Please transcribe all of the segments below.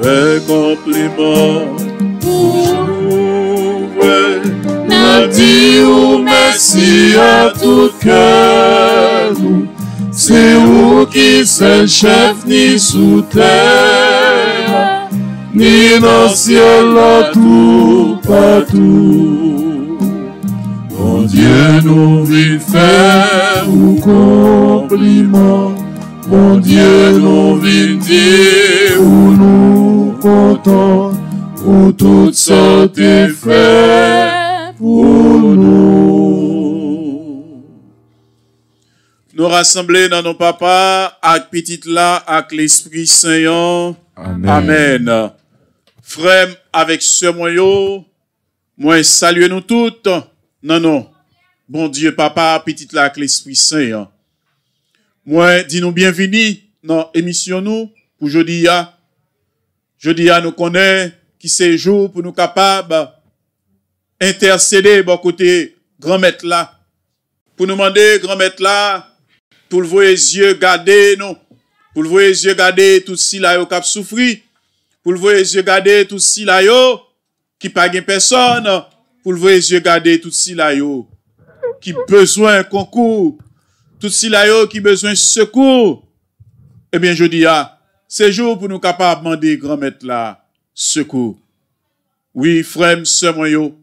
fait compliment pour jouer. N'a dit ou merci à tout cœur. C'est où qui c'est chef ni sous terre, ni dans le ciel là tout partout. Mon Dieu nous vit faire ou compliment. Mon Dieu nous vit dire ou nous content, ou toutes sortes de faits pour nous. Nous rassembler dans nos papas, avec petite là, avec l'Esprit Saint. Amen. Amen. Frère, avec ce moyen, moi salue nous toutes. Non. Bon Dieu, papa, petite là, avec l'Esprit Saint. Moi, dis-nous bienvenue dans l'émission nous, pour jeudi. Jeudi, nous connaissons qui c'est jour pour nous capables intercéder bon côté grand maître là. Pour nous demander grand maître là, pour le voir les yeux garder nous, pour le voir les yeux garder tout si là yo qui souffrir, pour le voir les yeux garder tout si là yo qui pas gain personne, pour le voir les yeux garder tout si là yo qui besoin concours, tout si là yo qui besoin secours. Eh bien je dis c'est jour pour nous capables demander grand maître là secours. Oui, frère, sœur moi yo.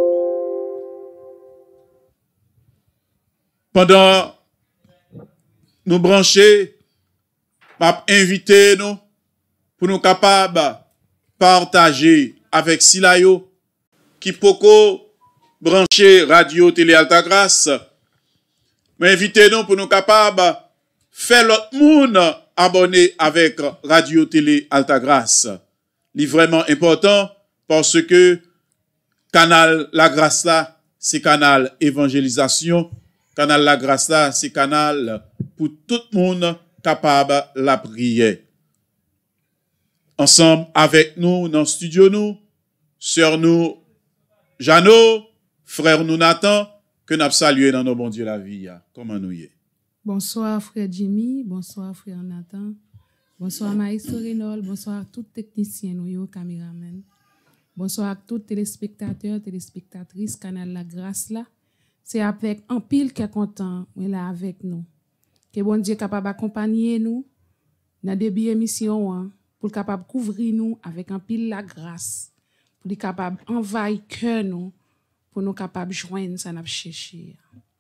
Pendant nous brancher, m'a invité nous pour nous capables partager avec Silayo qui poko brancher radio télé Alta Grâce. M'inviter nous pour nous capables faire l'autre monde abonné avec radio télé Alta Grâce. C'est vraiment important parce que canal La Grâce là, c'est canal évangélisation. Canal La Grâce là, c'est canal pour tout le monde capable la prière. Ensemble avec nous dans le studio nous, sœur nous Jeannot, frère nous Nathan, que nous saluons dans nos bon Dieu la vie. Comment nous y est? Bonsoir frère Jimmy, bonsoir frère Nathan, bonsoir Maïso Renol, bonsoir à tous les techniciens nous, caméramen. Bonsoir à tous les téléspectateurs, téléspectatrices, canal La Grâce là. C'est avec un pile qui est content, mais là avec nous. Que bon Dieu est capable d'accompagner nous dans des émissions pour capable couvrir nous avec un pile la grâce, pour être capable envahir cœur nous, pour nous capable joindre ça n'a chercher.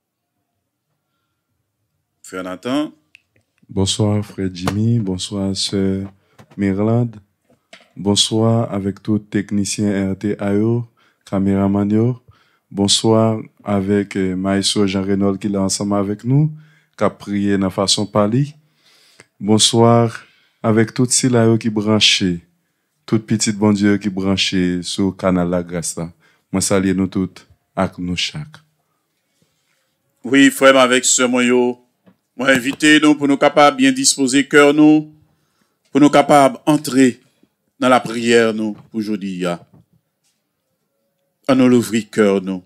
Frère Nathan. Bonsoir frère Jimmy, bonsoir sœur Mirland. Bonsoir avec tous les techniciens RTAO, caméraman yo. Bonsoir avec Maïso Jean Renol qui est ensemble avec nous, qui a prié de façon parlie. Bonsoir avec toutes ces là qui branchées, toutes petites bon Dieu qui branchées sur le canal La Grâce là. Moi salue nous toutes avec nous chaque. Oui, frère, avec ce moyen, moi inviter nous pour nous capables bien disposer cœur nous, pour nous capables entrer dans la prière nous aujourd'hui. À nous l'ouvrir cœur nous.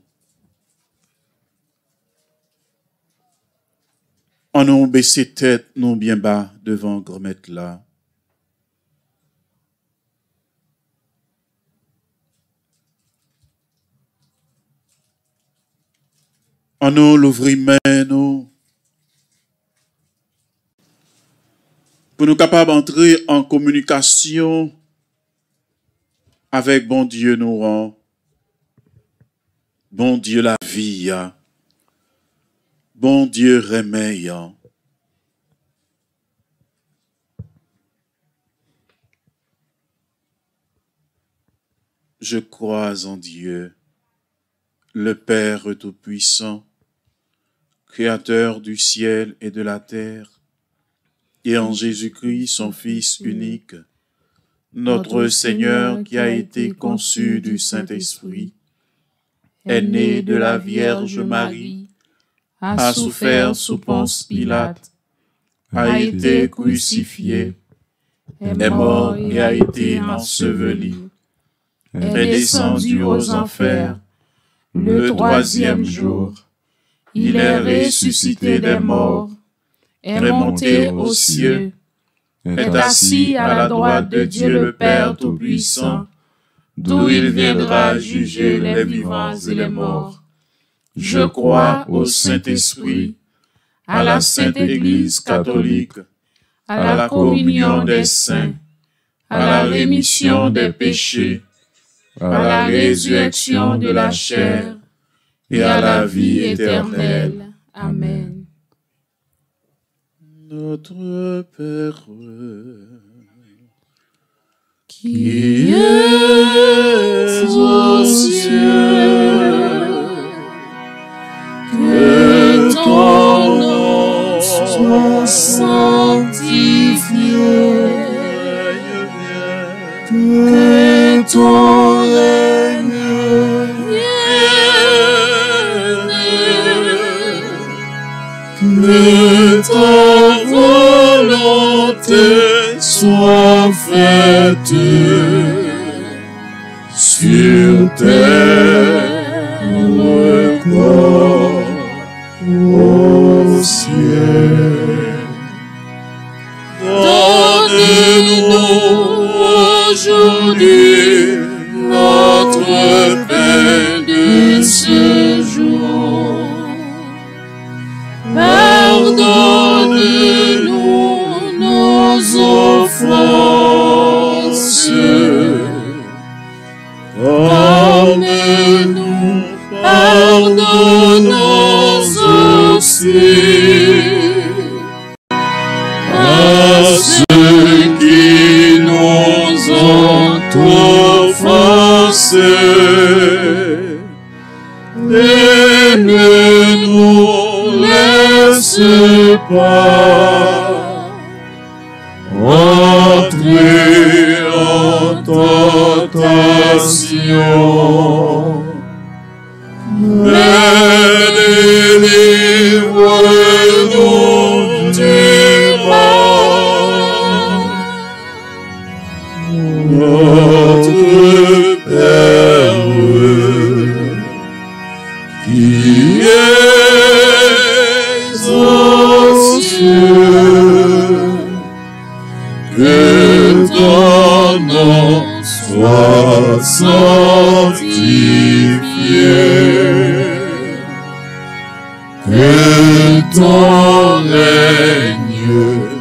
On nous baisser tête nous bien bas devant grand maître là. On nous l'ouvrir main nous. Pour nous capables d'entrer en communication avec bon Dieu nous rend. Bon Dieu la vie, bon Dieu remède. Je crois en Dieu, le Père Tout-Puissant, Créateur du ciel et de la terre, et en Jésus-Christ, son Fils unique, notre Seigneur qui a été conçu du Saint-Esprit, est né de la Vierge Marie, a souffert sous Ponce Pilate, a été crucifié, est mort et a été enseveli, est descendu aux enfers. Le troisième jour, il est ressuscité des morts, est monté aux cieux, est assis à la droite de Dieu le Père Tout-Puissant, d'où il viendra juger les vivants et les morts. Je crois au Saint-Esprit, à la Sainte Église catholique, à la communion des saints, à la rémission des péchés, à la résurrection de la chair et à la vie éternelle. Amen. Notre Père, qui es aux cieux, que ton nom soit sanctifié, que ton règne vienne, que ta volonté soit faite sur terre comme au ciel. Donne-nous aujourd'hui notre pain de ce jour. Pardonne-nous nos offenses, comme nous pardonnons aussi à ceux qui nous ont offensés, et ne nous laisse pas entrer en tentation, mais délivre-nous du mal. Notre Père, qui es aux cieux, que ton nom soit sanctifié, que ton règne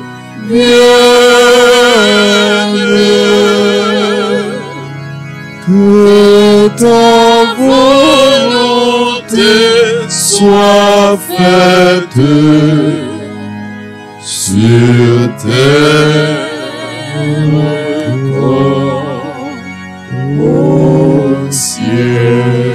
vienne, que ta volonté soit faite sur terre comme au ciel.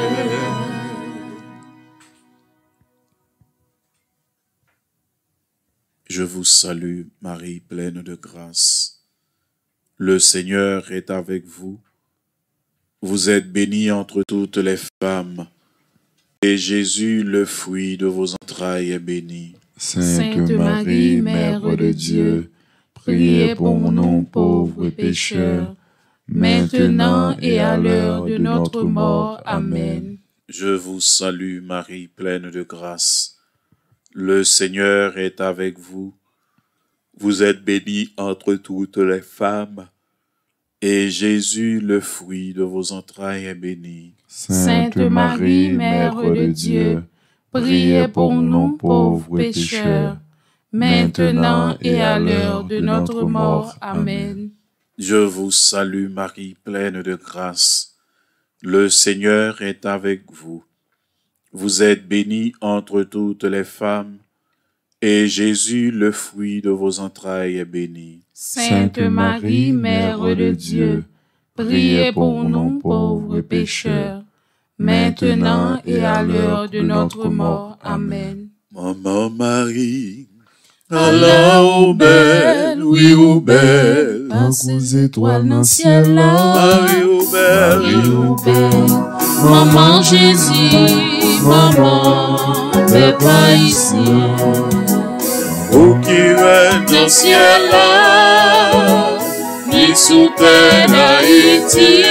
je vous salue, Marie, pleine de grâce. Le Seigneur est avec vous. Vous êtes bénie entre toutes les femmes, et Jésus, le fruit de vos entrailles, est béni. Sainte Marie, Mère de Dieu, priez pour nous pauvres pécheurs, maintenant et à l'heure de notre mort. Amen. Je vous salue, Marie, pleine de grâce. Le Seigneur est avec vous. Vous êtes bénie entre toutes les femmes, et Jésus, le fruit de vos entrailles, est béni. Sainte Marie, Mère de Dieu, priez pour nous pauvres pécheurs, maintenant et à l'heure de notre mort. Amen. Je vous salue, Marie, pleine de grâce. Le Seigneur est avec vous. Vous êtes bénie entre toutes les femmes, et Jésus, le fruit de vos entrailles, est béni. Sainte Marie, Mère de Dieu, priez pour nous pauvres pécheurs, maintenant et à l'heure de notre mort. Amen. Maman Marie, Allah ou belle, oui ou belle, Parce étoiles dans le ciel là, Marie ou belle, Marie ou belle, Maman Jésus, Maman, mais pas ici. vous qui règne Dans le ciel là, ni sous terre d'Haïti,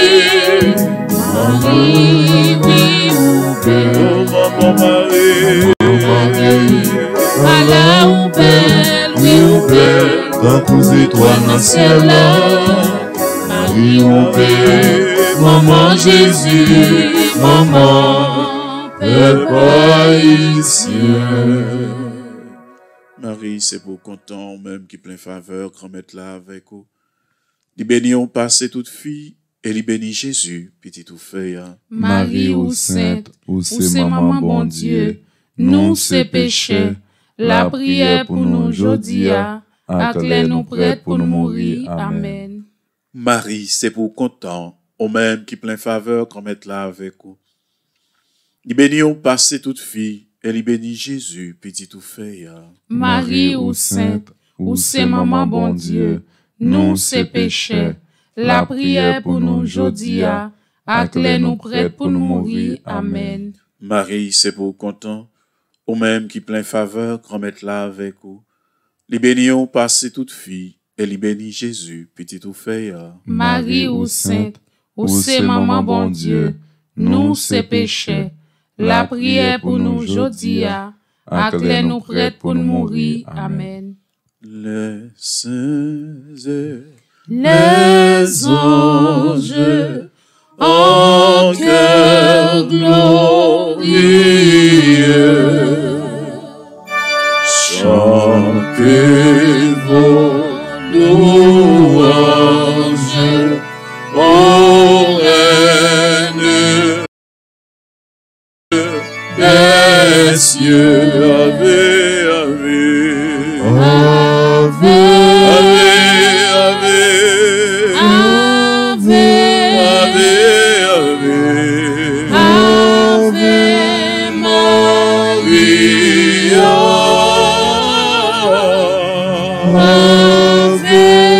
Marie, oui ou belle, Maman Marie, Allah ou belle, oui ou belle, tant qu'aux étoiles dans le ciel là. Marie, mon père, maman Jésus, maman, père haïtien. Marie, c'est pour content, même qui plein faveur, grand-mère là avec vous. Li béni on passe toute fille, et li béni Jésus, petit tout fait. Marie ou sainte, ou c'est maman bon Dieu, nous c'est péché, la prière pour nous aujourd'hui, à clé nous prête pour nous mourir. Amen. Marie, c'est pour content, au même qui plein faveur, grand-mère là avec vous. Li béni on passe toute fille, et li béni Jésus, petit tout fait. Marie ou sainte, ou c'est maman bon Dieu, nous c'est péché, la prière pour nous aujourd'hui, à clé nous prête pour nous mourir. Amen. Marie, c'est pour content, au même qui plein faveur, grand-mère là avec vous. Li béni on passe toute fille, et li béni Jésus, petit tout fait. Marie ou sainte, ou c'est maman bon Dieu, nous c'est péché, la prière pour nous aujourd'hui, à clé nous prête pour nous mourir. Amen. Les saints et Les anges en cœur glorieux, Chantez vos louanges, ô reine des cieux. Ave, ave, Ave, ave, Ave, ave, ave, Ave Maria, Ave,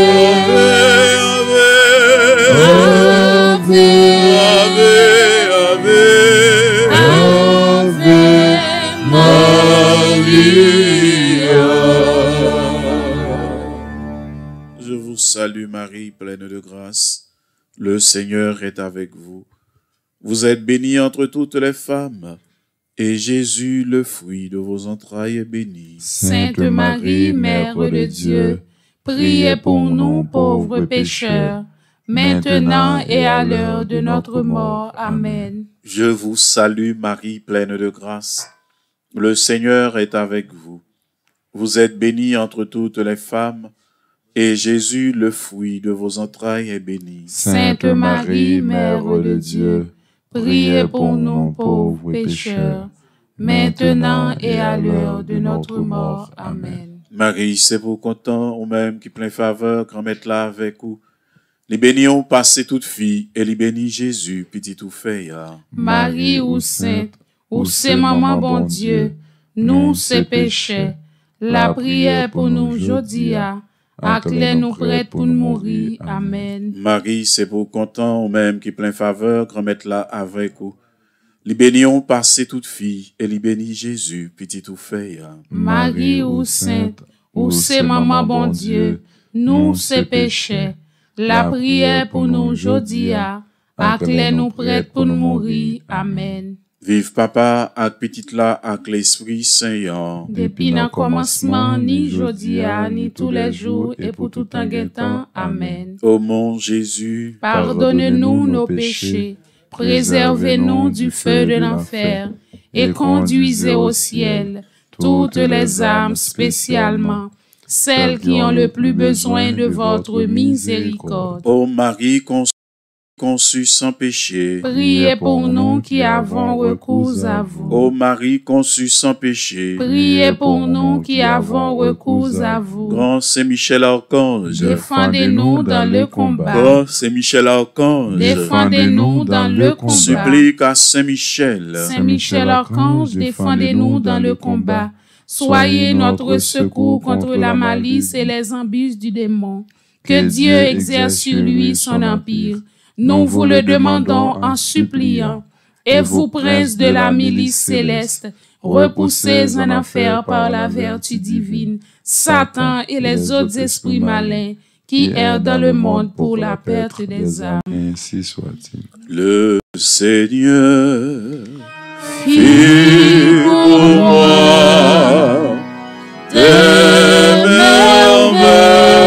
Je vous salue Marie, pleine de grâce. Le Seigneur est avec vous. Vous êtes bénie entre toutes les femmes, et Jésus, le fruit de vos entrailles, est béni. Sainte Marie, Mère de Dieu, priez pour nous pauvres pécheurs, maintenant et à l'heure de notre mort. Amen. Je vous salue Marie, pleine de grâce. Le Seigneur est avec vous. Vous êtes bénie entre toutes les femmes, et Jésus, le fruit de vos entrailles, est béni. Sainte Marie, Mère de Dieu, priez pour nous pauvres pécheurs, maintenant et à l'heure de notre mort. Amen. Marie, c'est pour content, ou même qui plein faveur, grand-mère là avec vous. Les bénis ont passé toute fille, et les bénis Jésus, petit tout fait. Marie ou sainte, ou c'est maman bon Dieu, nous c'est péché, la prière pour nous aujourd'hui, à clé nous prête pour nous mourir. Amen. Marie, c'est pour content, ou même qui plein faveur, grand-mère là avec vous. Les bénis ont passé toute fille, et les bénis Jésus, petit tout fait. Marie ou sainte, ou c'est maman bon Dieu, nous c'est péché, la prière pour nous aujourd'hui, à clé nous prête pour nous mourir. Amen. Vive papa, ak petite là, ak l'Esprit Saint. Depuis le commencement, ni aujourd'hui, ni tous les jours, et pour tout temps. Amen. Ô mon Jésus, pardonne-nous nos péchés, préservez-nous du feu de l'enfer, et conduisez au ciel toutes les âmes, spécialement celles qui ont le plus besoin de votre miséricorde. ô Marie conçue sans péché, Priez pour nous qui avons recours à vous. ô Marie conçue sans péché, Priez pour nous qui avons recours à vous. Grand Saint-Michel Archange, Défendez-nous dans le combat. Grand Saint-Michel Archange, Défendez-nous dans le combat. supplique à Saint-Michel, Saint-Michel Archange, défendez-nous dans le combat. Soyez notre secours contre la malice et les embûches du démon. Que Dieu exerce sur lui son empire. Nous vous le demandons en suppliant. Et vous, princes de la milice céleste, repoussez en enfer par la vertu divine Satan et les autres esprits malins qui errent dans le monde pour la perte des âmes. Ainsi soit-il. le Seigneur Fit pour moi des merveilles.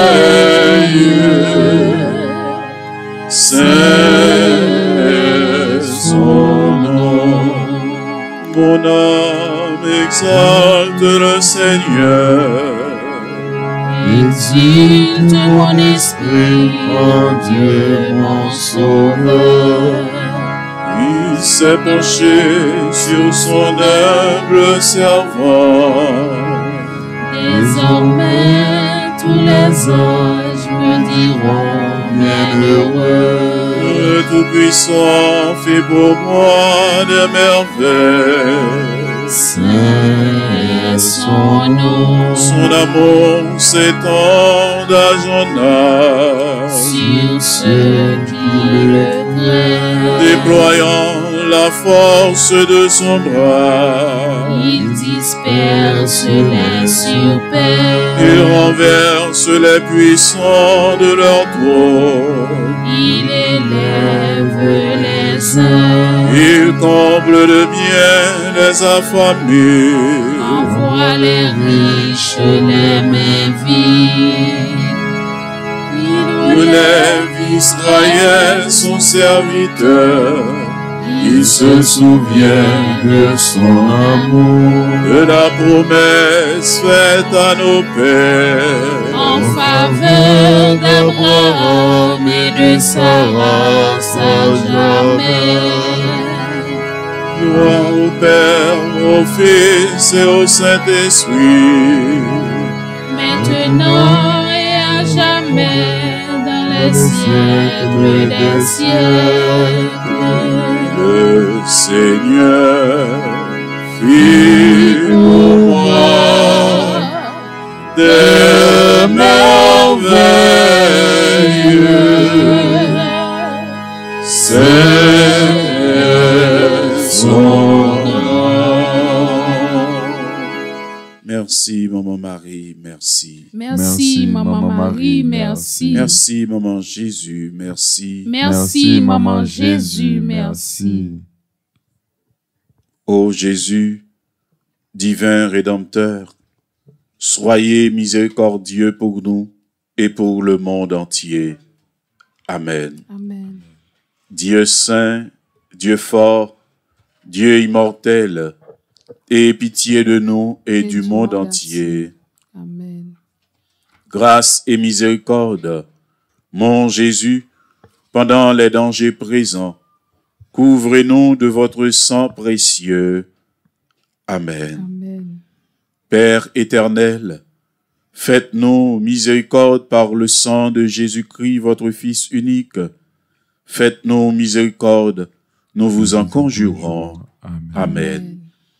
exalte le Seigneur. Exulte mon esprit, mon Dieu, mon Sauveur. Il s'est penché sur son humble servant. Désormais, tous les anges me diront bienheureux. Le Tout-Puissant fait pour moi des merveilles. Saint est son nom. Son amour s'étend à Jonas, Sur ceux qui le craignent. déployant la force de son bras. Il disperse les serpents. Il renverse les puissants de leur trône. Il élève les uns. Il comble de bien les affamés. Envoie les riches les mains vides. Il Relève Israël, son serviteur. Il se souvient de son amour. De la promesse faite à nos pères. En faveur d'Abraham et de Sarah, à jamais. Gloire au Père, au Fils et au Saint-Esprit. Maintenant et à jamais, dans les siècles des siècles. Le Seigneur fit pour moi des merveilles. C'est son nom. Merci, Maman Marie, merci. Merci, Maman Marie, merci. Merci, Maman Jésus, merci. Merci, Maman Jésus, merci. Ô Jésus, divin Rédempteur, soyez miséricordieux pour nous et pour le monde entier. Amen. Amen. Dieu saint, Dieu fort, Dieu immortel, aie pitié de nous et du monde entier. Amen. Grâce et miséricorde, mon Jésus, pendant les dangers présents, couvrez-nous de votre sang précieux. Amen. Amen. Père éternel, faites-nous miséricorde par le sang de Jésus-Christ, votre Fils unique. Faites-nous miséricorde, nous vous en conjurons. Amen.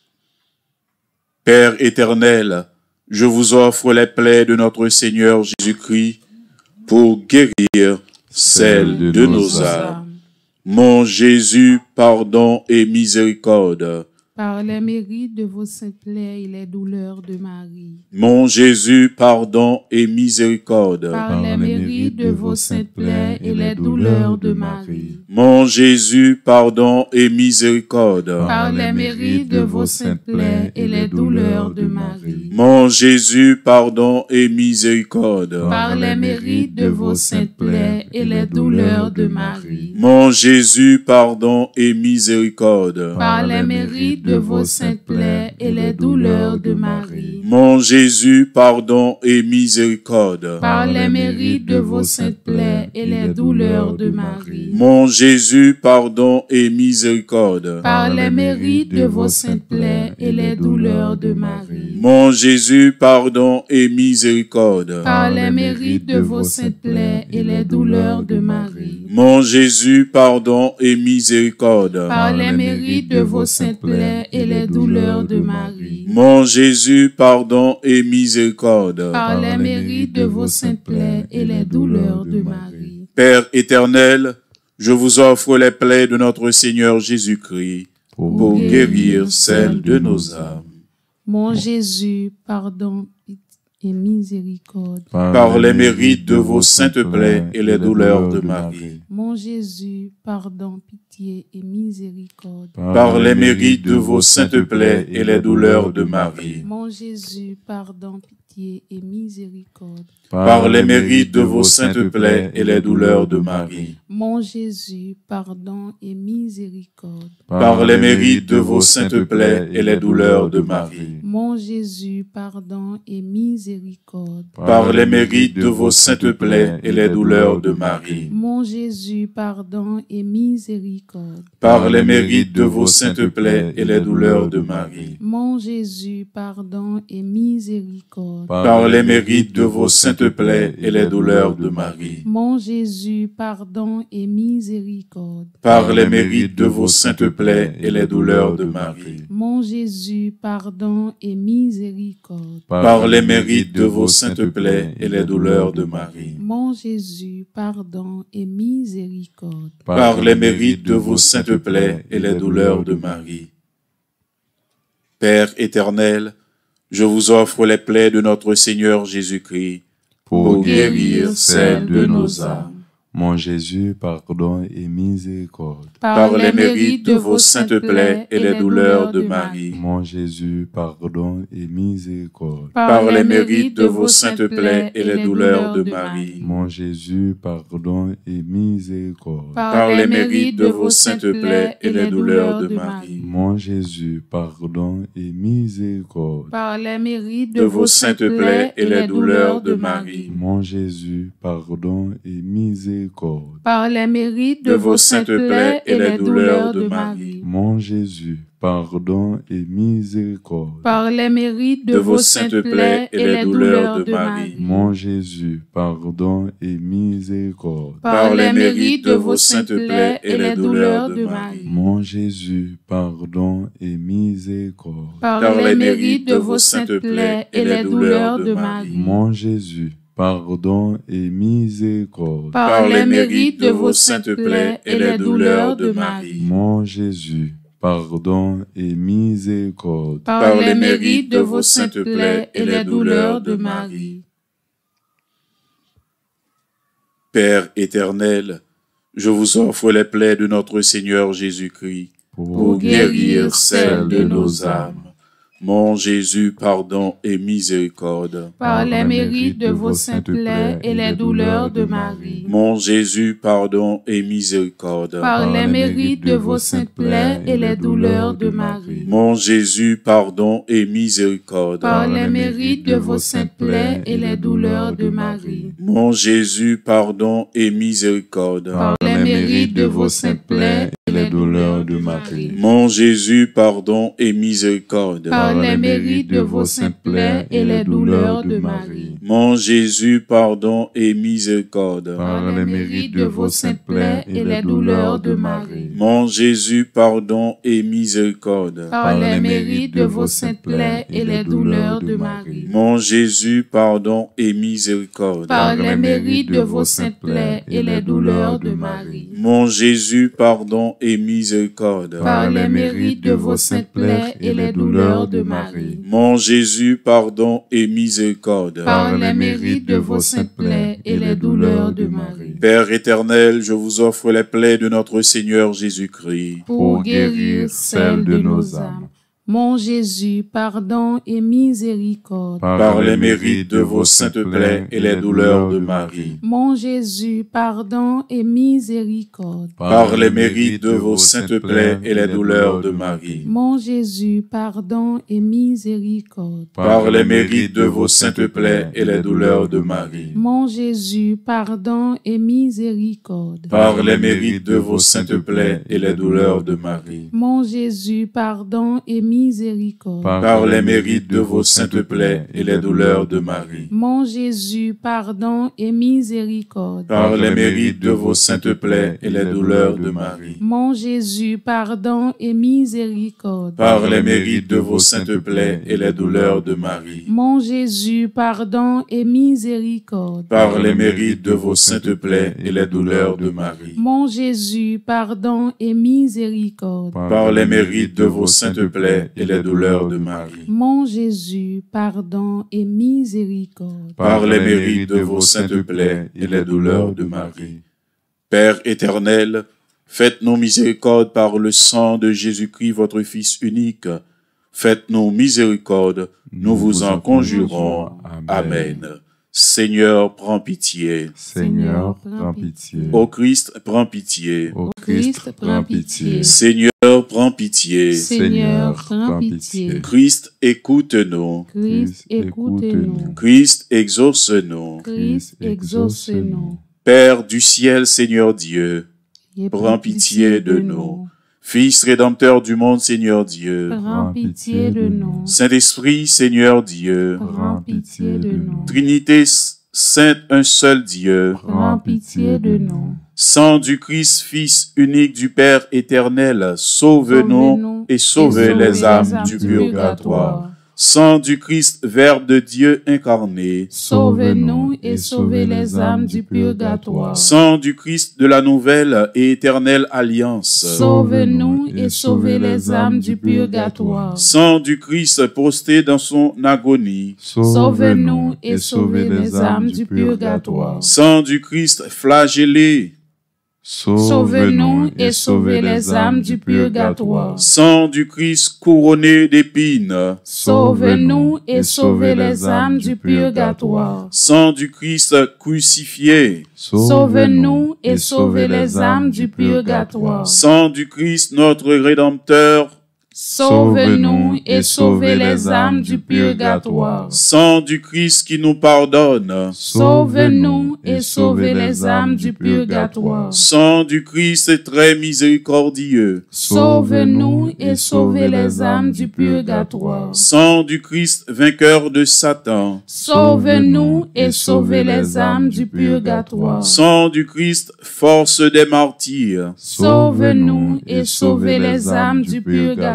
Père éternel, je vous offre les plaies de notre Seigneur Jésus-Christ pour guérir celles de nos âmes. Mon Jésus, pardon et miséricorde. Par les mérites de vos saintes plaies et les douleurs de Marie. Mon Jésus, pardon et miséricorde. Par les mérites de vos saintes plaies et les douleurs de Marie. Mon Jésus, pardon et miséricorde. Par les mérites de vos saintes plaies et les douleurs de Marie. Mon Jésus, pardon et miséricorde. Par les mérites de vos saintes plaies et les douleurs de Marie. Mon Jésus, pardon et miséricorde. Par les mérites de vos saintes plaies et les douleurs de Marie. Mon Jésus, pardon et miséricorde. Par les mérites de vos saintes plaies et les douleurs de Marie. Mon Jésus, pardon et miséricorde. Par les mérites de vos saintes plaies et les douleurs de Marie. Mon Jésus, pardon et miséricorde. Par les mérites de vos saintes plaies et les douleurs de Marie. Mon Jésus, pardon et miséricorde. Par les mérites de vos saintes plaies et les douleurs de Marie. Mon Jésus, pardon et miséricorde. Par les mérites de vos saintes plaies et les douleurs de Marie. Père éternel, je vous offre les plaies de notre Seigneur Jésus-Christ pour guérir celles de nos âmes. Mon Jésus, pardon et miséricorde. Par les mérites de vos saintes plaies et les douleurs de Marie. Mon Jésus, pardon, pitié et miséricorde. Par les mérites de vos saintes plaies et les douleurs de Marie. Mon Jésus, pardon, pitié pitié et miséricorde. Par les mérites de vos saintes plaies et les douleurs de Marie. Mon Jésus, pardon et miséricorde. Par les mérites de vos saintes plaies et les douleurs de Marie. Mon Jésus, pardon et miséricorde. Par les mérites de vos saintes plaies et les douleurs de Marie. Mon Jésus, pardon et miséricorde. Par les mérites de vos saintes plaies et les douleurs de Marie. Mon Jésus, pardon et miséricorde. Par les mérites de vos saintes plaies et les douleurs de Marie. Mon Jésus, pardon et miséricorde. Par les mérites de vos saintes plaies et les douleurs de Marie. Mon Jésus, pardon et miséricorde. Par les mérites de vos saintes plaies et les douleurs de Marie. Mon Jésus, pardon et miséricorde. Par les mérites de vos saintes plaies et les douleurs de Marie. Père éternel, je vous offre les plaies de notre Seigneur Jésus-Christ pour guérir celles de nos âmes. Mon Jésus, pardon et miséricorde. Par les mérites de vos saintes plaies et les douleurs de Marie. Mon Jésus, pardon et miséricorde. Par les mérites de vos saintes plaies et les douleurs de Marie. Mon Jésus, pardon et miséricorde. Par les mérites de vos saintes plaies et les douleurs de Marie. Mon Jésus, pardon et miséricorde. Par les mérites De vos saintes plaies et les douleurs de Marie. Mon Jésus, pardon et miséricorde. Par les mérites De vos saintes plaies et les douleurs de Marie. Mon Jésus, pardon et miséricorde. Par les mérites De vos saintes plaies et les douleurs de Marie. Mon Jésus, pardon et miséricorde. Par les mérites de vos saintes plaies et les douleurs de Marie. Mon Jésus, pardon et miséricorde. Par les mérites de vos saintes plaies et les douleurs de Marie. Mon Jésus, pardon et miséricorde. Par les mérites de vos saintes plaies et les douleurs de Marie. Mon Jésus, pardon et miséricorde. Par les mérites de vos saintes plaies et les douleurs de Marie. Père éternel, je vous offre les plaies de notre Seigneur Jésus-Christ pour guérir celles de nos âmes. Mon Jésus, pardon et miséricorde. Par les mérites de vos saintes plaies et les douleurs de Marie. Mon Jésus, pardon et miséricorde. Par les mérites de vos saintes plaies et les douleurs de Marie. Mon Jésus, pardon et miséricorde. Par les mérites de vos saintes plaies et les douleurs de Marie. Mon Jésus, pardon et miséricorde. Par les mérites de vos saintes plaies et les douleurs de Marie. Mon Jésus, pardon et miséricorde. Par les mérites de vos saintes plaies et les douleurs de Marie. Mon Jésus, pardon et miséricorde. Par les mérites de vos saintes plaies et les douleurs de Marie. Mon Jésus, pardon et miséricorde. Par les mérites de vos saintes plaies et les douleurs de Marie. Mon Jésus, pardon et miséricorde. Par les mérites de vos saintes plaies et les douleurs de Marie. Mon Jésus, pardon et miséricorde. Par les mérites de vos saintes plaies et les douleurs de Marie. Mon Jésus, pardon et miséricorde. Par les mérites de vos saintes plaies et les douleurs de Marie. Père éternel, je vous offre les plaies de notre Seigneur Jésus-Christ Pour guérir celles de nos âmes. Mon Jésus, pardon et miséricorde. par les mérites de vos saintes plaies et les douleurs de Marie. Mon Jésus, pardon et miséricorde. Par les mérites de vos saintes plaies et les douleurs de Marie. Mon Jésus, pardon et miséricorde. Par les mérites de vos saintes plaies et les douleurs de Marie. Mon Jésus, pardon et miséricorde. Par les mérites de vos saintes plaies et les douleurs de Marie. Mon Jésus, pardon et miséricorde. Par les mérites de vos saintes plaies et les douleurs de Marie. Mon Jésus, pardon et miséricorde. Par les mérites de vos saintes plaies et les douleurs de Marie. Mon Jésus, pardon et miséricorde. Par les mérites de vos saintes plaies et les douleurs de Marie. Mon Jésus, pardon et miséricorde. Par les mérites de vos saintes plaies et les douleurs de Marie. Mon Jésus, pardon et miséricorde. Par les mérites de vos saintes plaies et les douleurs de Marie. Mon Jésus, pardon et miséricorde. Par les mérites de vos saintes plaies et les douleurs de Marie. Père éternel, faites-nous miséricorde par le sang de Jésus-Christ, votre Fils unique, Faites-nous miséricorde, nous vous en conjurons. Amen. Seigneur, prends pitié. Seigneur, prends pitié. Ô Christ, prends pitié. Ô Christ, prends pitié. Seigneur, prends pitié. Seigneur, prends pitié. Christ, écoute-nous. Christ, écoute-nous. Christ, exauce-nous. Christ, exauce-nous. Père du ciel, Seigneur Dieu, prends pitié de nous. Fils rédempteur du monde, Seigneur Dieu, Prends pitié de nous. Saint-Esprit, Seigneur Dieu, Prends pitié de nous. Trinité sainte, un seul Dieu, Prends pitié de nous. sang du Christ, Fils unique du Père éternel, sauve-nous et sauvez les âmes du purgatoire. Sang du Christ, Verbe de Dieu incarné, Sauve-nous et sauvez les âmes du purgatoire. sang du Christ de la nouvelle et éternelle alliance, Sauve-nous et sauvez les âmes du purgatoire. sang du Christ posté dans son agonie, Sauve-nous et sauvez les âmes du purgatoire. sang du Christ flagellé, Sauve-nous et sauvez les âmes du purgatoire. sang du Christ couronné d'épines, Sauve-nous et sauvez les âmes du purgatoire. sang du Christ crucifié, Sauve-nous et sauvez les âmes du purgatoire. sang du Christ notre Rédempteur, Sauve-nous et sauvez les âmes du purgatoire. sang du Christ qui nous pardonne, Sauve-nous et sauvez les âmes du purgatoire. sang du Christ très miséricordieux, Sauve-nous et sauvez les âmes du purgatoire. sang du Christ vainqueur de Satan, Sauve-nous et sauvez les âmes du purgatoire. sang du Christ force des martyrs, Sauve-nous et sauvez les âmes du purgatoire.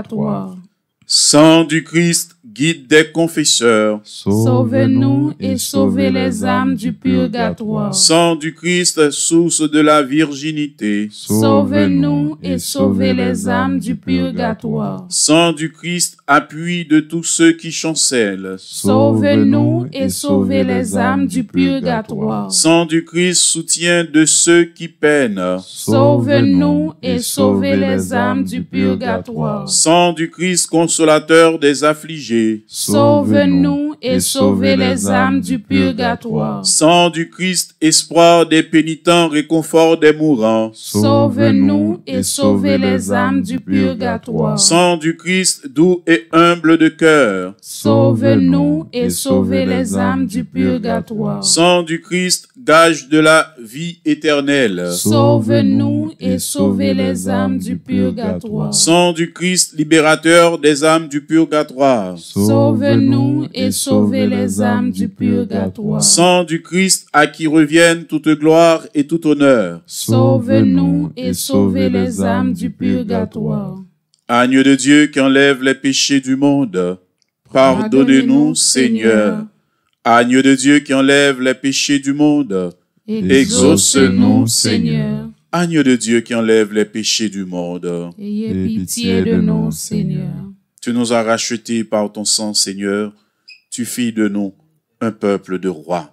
sang du Christ guide des confesseurs, Sauve-nous et sauvez les âmes du purgatoire. sang du Christ source de la virginité, Sauve-nous et sauvez les âmes du purgatoire. sang du Christ appui de tous ceux qui chancellent, Sauve-nous et sauvez les âmes du purgatoire. sang du Christ soutien de ceux qui peinent, Sauve-nous et sauvez les âmes du purgatoire. sang du Christ consolateur des affligés, Sauve-nous et sauvez les âmes du purgatoire. sang du Christ espoir des pénitents, réconfort des mourants, Sauve-nous et sauvez les âmes du purgatoire. sang du Christ doux et humble de cœur, Sauve-nous et sauvez les âmes du purgatoire. sang du Christ gage de la vie éternelle, Sauve-nous et sauvez les âmes du purgatoire. sang du Christ libérateur des âmes du purgatoire, Sauve-nous et sauvez les âmes du purgatoire. sang du Christ à qui reviennent toute gloire et tout honneur, Sauve-nous et sauvez les âmes du purgatoire. agneau de Dieu qui enlève les péchés du monde, pardonnez-nous, Seigneur. Agneau de Dieu qui enlève les péchés du monde, Exauce-nous, Seigneur. agneau de Dieu qui enlève les péchés du monde. Ayez pitié de nous, Seigneur. Tu nous as rachetés par ton sang, Seigneur. Tu fis de nous un peuple de rois.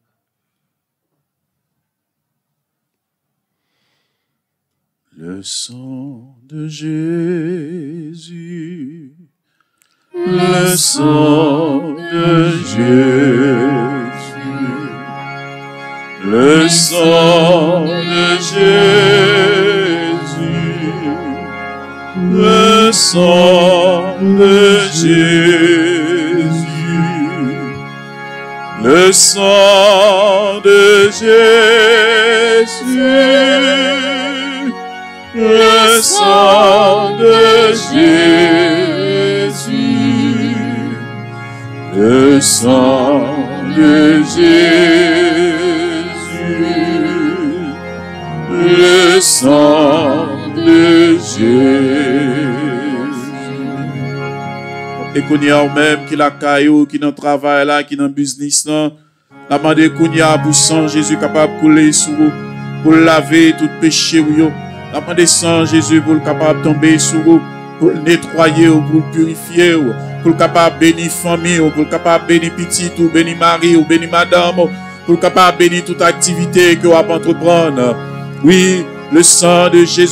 Le sang de Jésus, le sang de Jésus, le sang de Jésus, le sang de Jésus, le sang de Jésus, le sang de Jésus, le sang de Jésus, le sang de Jésus. Et Kounia ou même qui la caillou, qui dans travail là, qui dans business là, la demandé Kounia pour sang Jésus capable de couler sur vous, pour laver tout péché ou yo. La demandé sang Jésus pour le capable de tomber sur vous, pour le nettoyer ou pour le purifier ou pour le capable de bénir famille ou pour le capable de bénir petit ou bénir mari ou bénir madame pour le capable de bénir toute activité que vous avez entreprendre. Oui, le sang de Jésus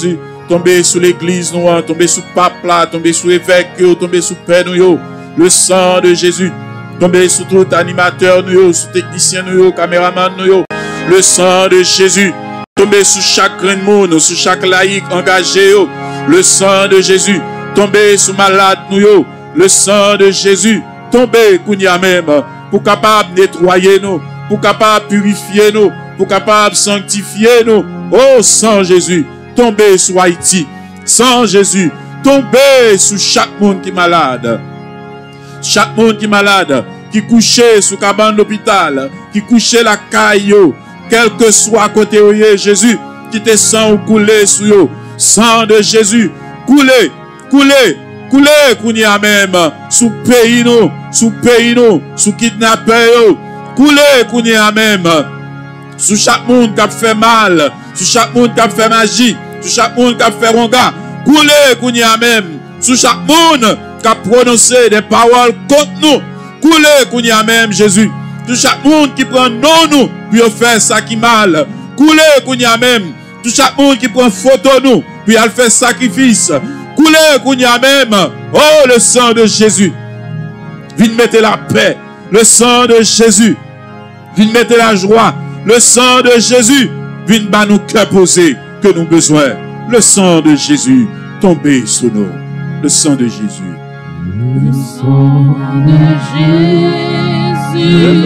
tomber sur l'église, tomber sur pape là, tomber sur évêque, tomber sur père nous, le sang de Jésus, tomber sur tout animateur nous, sur technicien nous, caméraman nous, le sang de Jésus, tomber sur chaque grain de monde, sur chaque laïc engagé, le sang de Jésus, tomber sur malade nous, le sang de Jésus, tomber kounya même, pour capable nettoyer nous, pour capable purifier nous, pour capable sanctifier nous. Oh, sang Jésus, tombez sur Haïti. Sang Jésus, tombez sur chaque monde qui est malade. Chaque monde qui est malade, qui couché sous cabane d'hôpital, qui couché la caillou, quel que soit côté où Jésus, qui te sang ou couler sur eux. Sang de Jésus, couler, couler, couler, qu'on y a même, sous pays nous, sous kidnappés, couler, qu'on y a même, sous chaque monde qui a fait mal, sous chaque monde qui a fait magie, sous chaque monde qui a fait ronga, couler, qu'on y a même, sous chaque monde qui a prononcé des paroles contre nous, couler, qu'on y a même, Jésus, sous chaque monde qui prend non nous, puis faire ça qui mal, couler, qu'on y a même, sous chaque monde qui prend photo nous, puis elle fait sacrifice, couler, qu'on y a même, oh, le sang de Jésus, viens mettre la paix, le sang de Jésus, viens mettre la joie, le sang de Jésus, viens battre nos cœurs posés que nous avons besoin. Le sang de Jésus, tombez sur nous. Le sang de Jésus. Le sang de Jésus.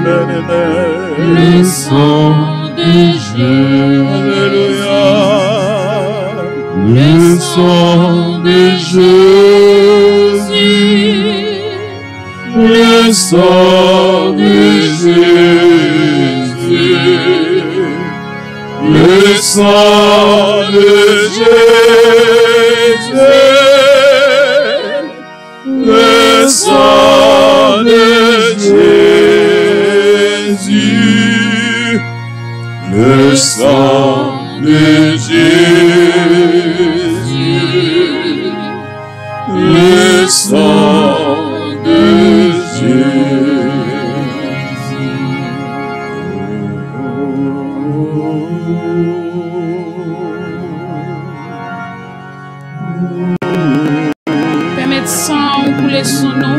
Le sang de Jésus. Alléluia. Le sang de Jésus. Le sang de Jésus. Le sang de Jésus. Le sang de Jésus. Le sang de Jésus. Le sang de Jésus. Permettre sang couler sur nous.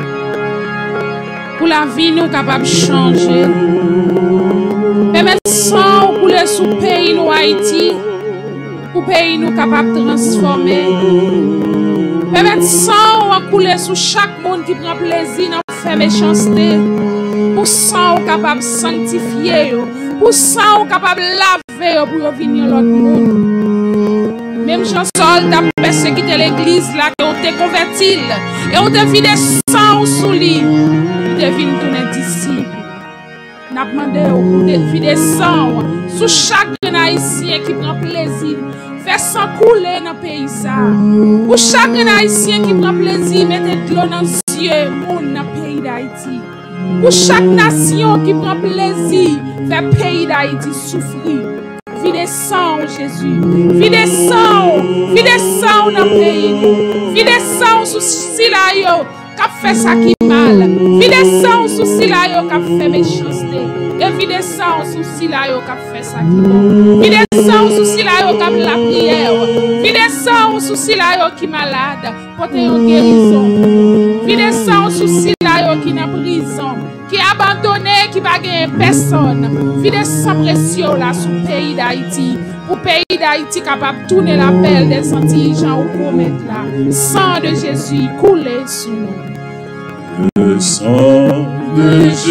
Pour la vie nous capable de changer. Permettre sang couler sur le pays nous Haïti. Pour le pays nous capable de transformer. Permettre sang couler sur chaque monde qui prend plaisir dans faire méchanceté. Pour sang capable de sanctifier. Pour sang capable de laver pour venir l'autre monde. Même Jean Sol t'a persécuté l'église là, qui ont été convertis. Et on te vidé sang sous lui. Il devine ton disciple. N'a demandé de vider sang sous chaque haïtien qui prend plaisir. Fait sang couler dans le pays. Pour chaque haïtien qui prend plaisir, mettez de l'eau dans les yeux dans le pays d'Haïti. Pour chaque nation qui prend plaisir, fait le pays d'Haïti souffrir. Vide sang, Jésus. Vide sang dans le pays. Vide sang sous Silayo, qui a fait ça qui mal. Vide sang sous Silayo, qui a fait méchanceté. Et vide sang sous Silayo, qui a fait ça qui bon. Vide sang sous Silayo, qui a la prière. Vide sang sous Silayo, qui est malade. Portez une guérison. Vide sang sous Silayo, qui est en prison. Qui est abandonné, qui va gagner personne. Vide sans pression là sous le pays d'Haïti. Pour le pays d'Haïti capable de tourner la pelle des Antilles, Jean ou promettre là. Sang de Jésus couler sur nous. Le sang de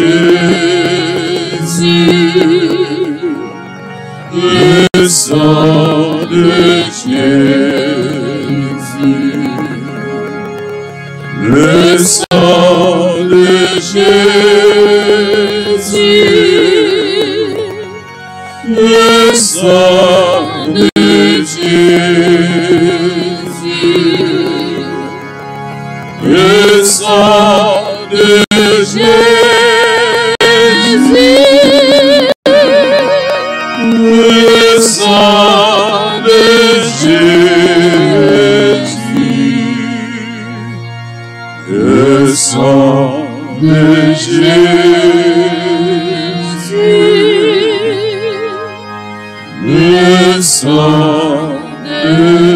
Jésus. Le sang de Jésus. Le sang de Jésus. Le sang de Jésus. Le sang de Jésus. Le sang de Jésus. Le sang de Jésus. Le sang de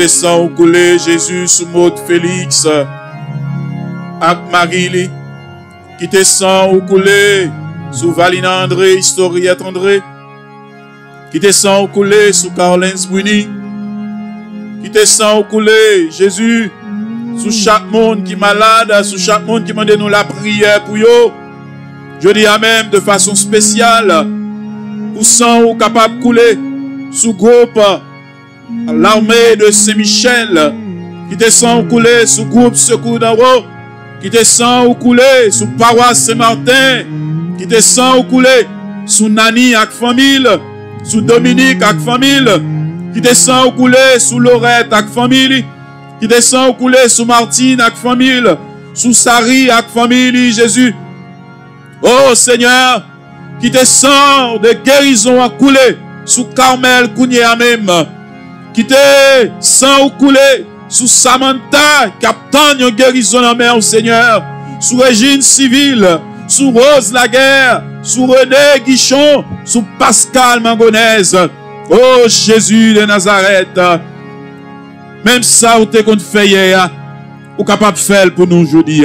te sens couler, Jésus, sous Maud Félix, avec Marie, qui te sens couler, sous Valina André, Historiette André, qui te sens couler, sous Caroline Bruni, qui te sens couler, Jésus, sous chaque monde qui est malade, sous chaque monde qui demande nous la prière pour eux. Je dis Amen de façon spéciale, pour sang ou capable de couler, sous groupe, l'armée de Saint-Michel, qui te sent couler, sous groupe Secours d'en haut, qui te sent couler, sous paroisse Saint-Martin, qui te sent couler, sous Nani avec famille, sous Dominique avec famille, qui te sent couler, sous Lorette avec famille, qui te sent couler, sous Martine avec famille, sous Sari avec famille, Jésus. Oh Seigneur, qui te sent de guérison à couler, sous Carmel Kounia même, qui te sent couler, sous Samantha, qui attend une guérison en mer, Seigneur, sous Régine Civile, sous Rose Laguerre, sous René Guichon, sous Pascal Mangonèse. Oh Jésus de Nazareth, même ça, ou te qu'on fait hier, ou capable de faire pour nous aujourd'hui.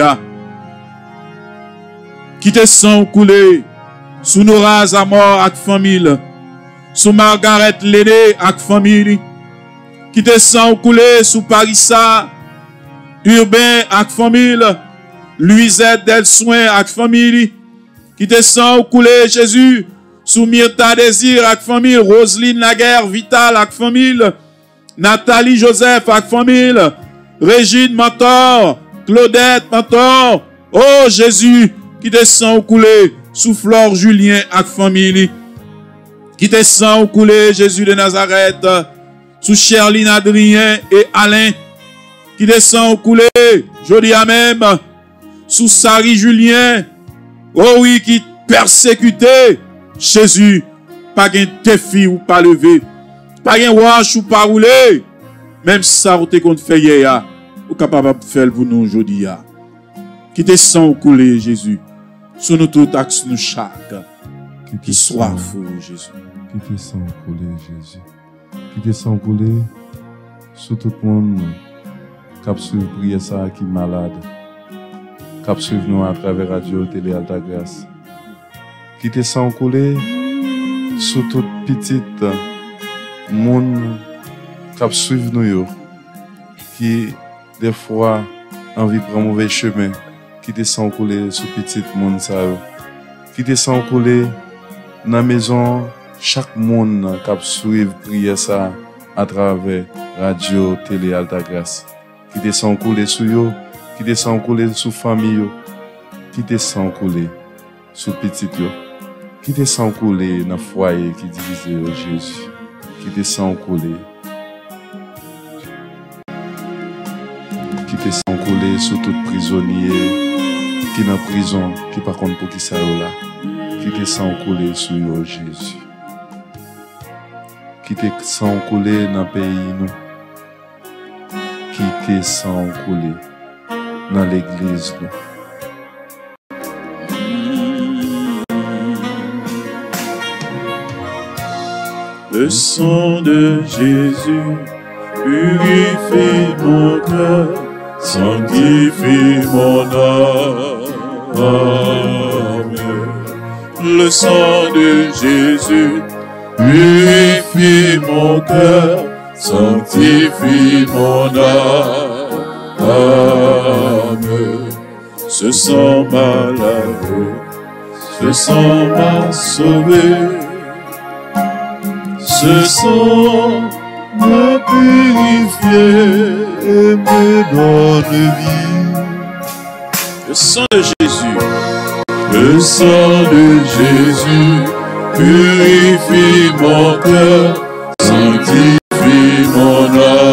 Qui te sent couler, sous Nora Zamor avec famille, sous Margaret Léné avec famille, qui te sent couler sous Parissa, Urbain avec famille, Louisette Delsoin avec famille, qui te sent couler Jésus, sous Myrta Désir avec famille, Roselyne Laguerre Vital avec famille, Nathalie Joseph avec famille, Régine Mentor, Claudette Mentor, oh Jésus, qui te sent couler sous Flore Julien avec famille, qui te sent couler Jésus de Nazareth, sous Cherline Adrien et Alain, qui te sent couler, je dis à même, sous Sari Julien, oh oui, qui persécuté Jésus, pas un défi ou pas levé, pas un wash ou pas roulé, même ça, vous te compte fait hier, ou capable de faire pour nous aujourd'hui, qui te sent couler Jésus, sous nous tous, sous nous chaque, qui soit fou Jésus. Qui te sent couler Jésus. Qui te sent couler sur tout le monde qui a suivi prière ça qui est malade, qui a suivi nous à travers Radio Télé Alta Grâce. Qui te sent couler sur toute petite monde qui a suivi nous, qui des fois envie de prendre mauvais chemin, qui te sent couler sur petit monde ça, qui te sent couler dans la maison. Chaque monde qui a suivi prière ça à travers Radio Télé Alta Grâce, qui descend couler sur eux, qui descend couler sur famille, qui descend couler sur petit yo, qui descend couler dans le foyer qui divise Jésus, qui descend couler, qui descend couler sur tout prisonnier qui est dans la prison, qui par contre pour qui ça là, qui descend couler sur eux Jésus. Qui te sent couler dans le pays, nous. Qui te sent couler dans l'église, nous. Le sang de Jésus purifie mon cœur, sanctifie mon âme. Le sang de Jésus purifie mon cœur, sanctifie mon âme. Ce sang m'a lavé, ce sang m'a sauvé, ce sang m'a purifié et me donne vie. Le sang de Jésus, le sang de Jésus purifie mon cœur, sanctifie mon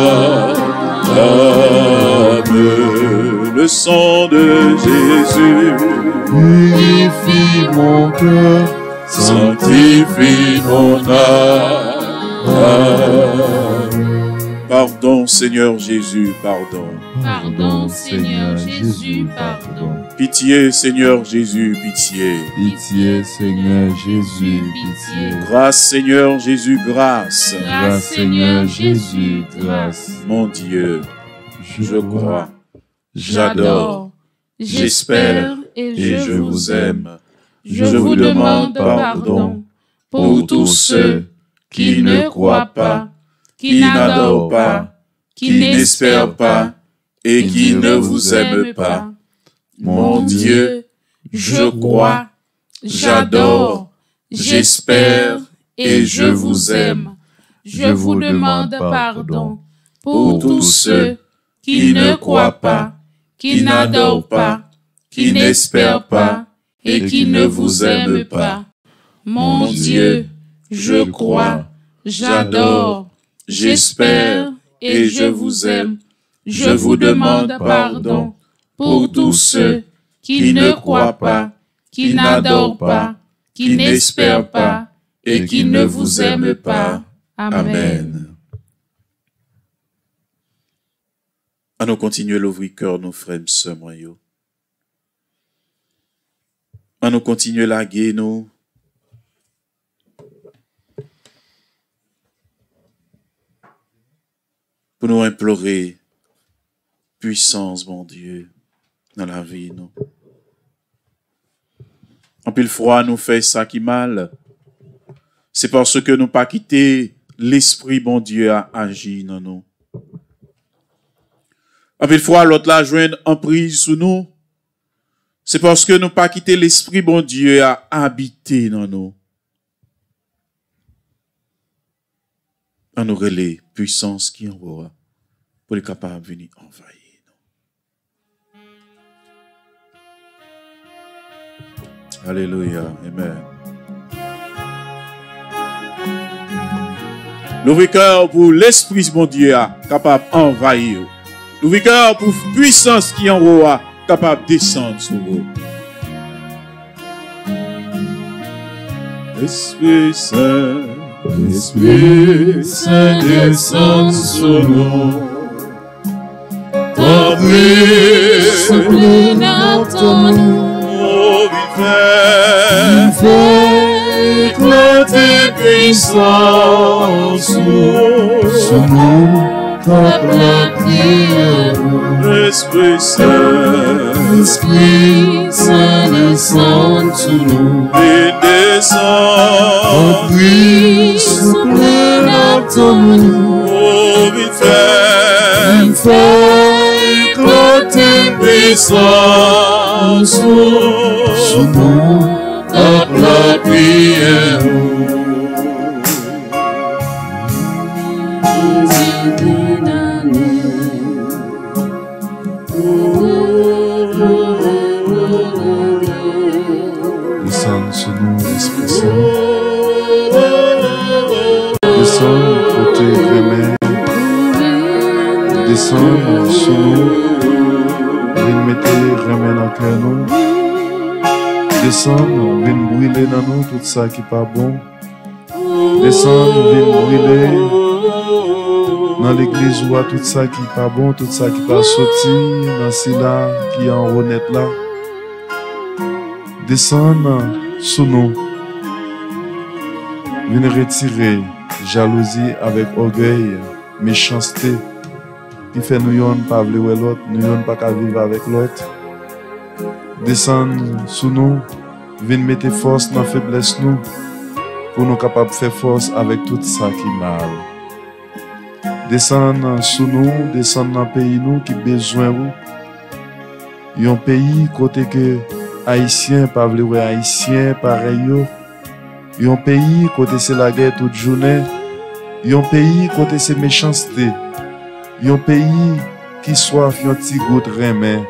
âme. Le sang de Jésus purifie mon cœur, sanctifie mon âme. Pardon, Seigneur Jésus, pardon. Pardon, Seigneur Jésus, pardon. Pitié, Seigneur Jésus, pitié. Pitié, Seigneur Jésus, pitié. Grâce, Seigneur Jésus, grâce. Grâce, Seigneur Jésus, grâce. Mon Dieu, je crois, J'adore, j'espère et et je vous aime. Je vous demande pardon pour tous ceux qui ne croient pas, qui n'adorent pas, qui n'espèrent pas et qui ne vous aiment pas. Mon Dieu, je crois, j'adore, j'espère et je vous aime. Je vous demande pardon pour tous ceux qui ne croient pas, qui n'adorent pas, qui n'espèrent pas et qui ne vous aiment pas. Mon Dieu, je crois, j'adore, j'espère et je vous aime. Je vous demande pardon pour tous ceux qui ne croient pas, qui n'adorent pas, qui n'espèrent pas et qui ne vous aiment pas. Amen. À nous continuer l'ouvrir cœur, nos frères, sœurs, moyaux. À nous continuer la guerre, nous. Pour nous implorer puissance, mon Dieu, dans la vie, nous. En pile froid, nous fait ça qui mal. C'est parce que nous pas quitté l'esprit, bon Dieu, a agi dans nous. En pile fois, l'autre la joindre en prise sous nous. C'est parce que nous pas quitté l'esprit, bon Dieu, a habité dans nous. En nous relais puissance qui en voit pour être capable de venir envahir nous. Alléluia. Amen. L'ouvrir cœur pour l'esprit, bon Dieu, capable d'envahir. L'ouvrir cœur pour puissance qui en haut, capable de descendre sur vous. Esprit Saint, Esprit Saint, descend sur nous. Ton esprit n'entend-nous. oh, Fais éclater puissance sur nous, comme la prière. Esprit Saint, Esprit Saint, descend sur nous. et descend, Prie, souffle n'entend-nous. oh, vite fait, Fais éclater puissance sur nous, comme la prière. Descends sur nous, Esprit Saint. Descends, côté remède. Descends sur nous. Viens mettre remède dans cœur nous. Descends, viens brûler dans nous tout ça qui n'est pas bon. Descends, viens brûler dans l'église ou tout ça qui n'est pas bon, tout ça qui n'est pas sorti dans cela qui est en honnête là. Descends sous nous. Viens retirer jalousie avec orgueil, méchanceté, qui fait nous ne pas vouloir l'autre, nous ne pas vivre avec l'autre. Descends sous nous. Viens mettre force dans la faiblesse nous, pour nous capables de faire force avec tout ça qui est mal. Descends sous nous, descends dans le pays nous qui a besoin de il y a un pays côté que Haïtiens pas vouloir Haïtiens pareil yo. Il y a un pays côté c'est la guerre toute journée. Il y a un pays côté c'est méchanceté. Il y a un pays qui soif un petit goutte remè.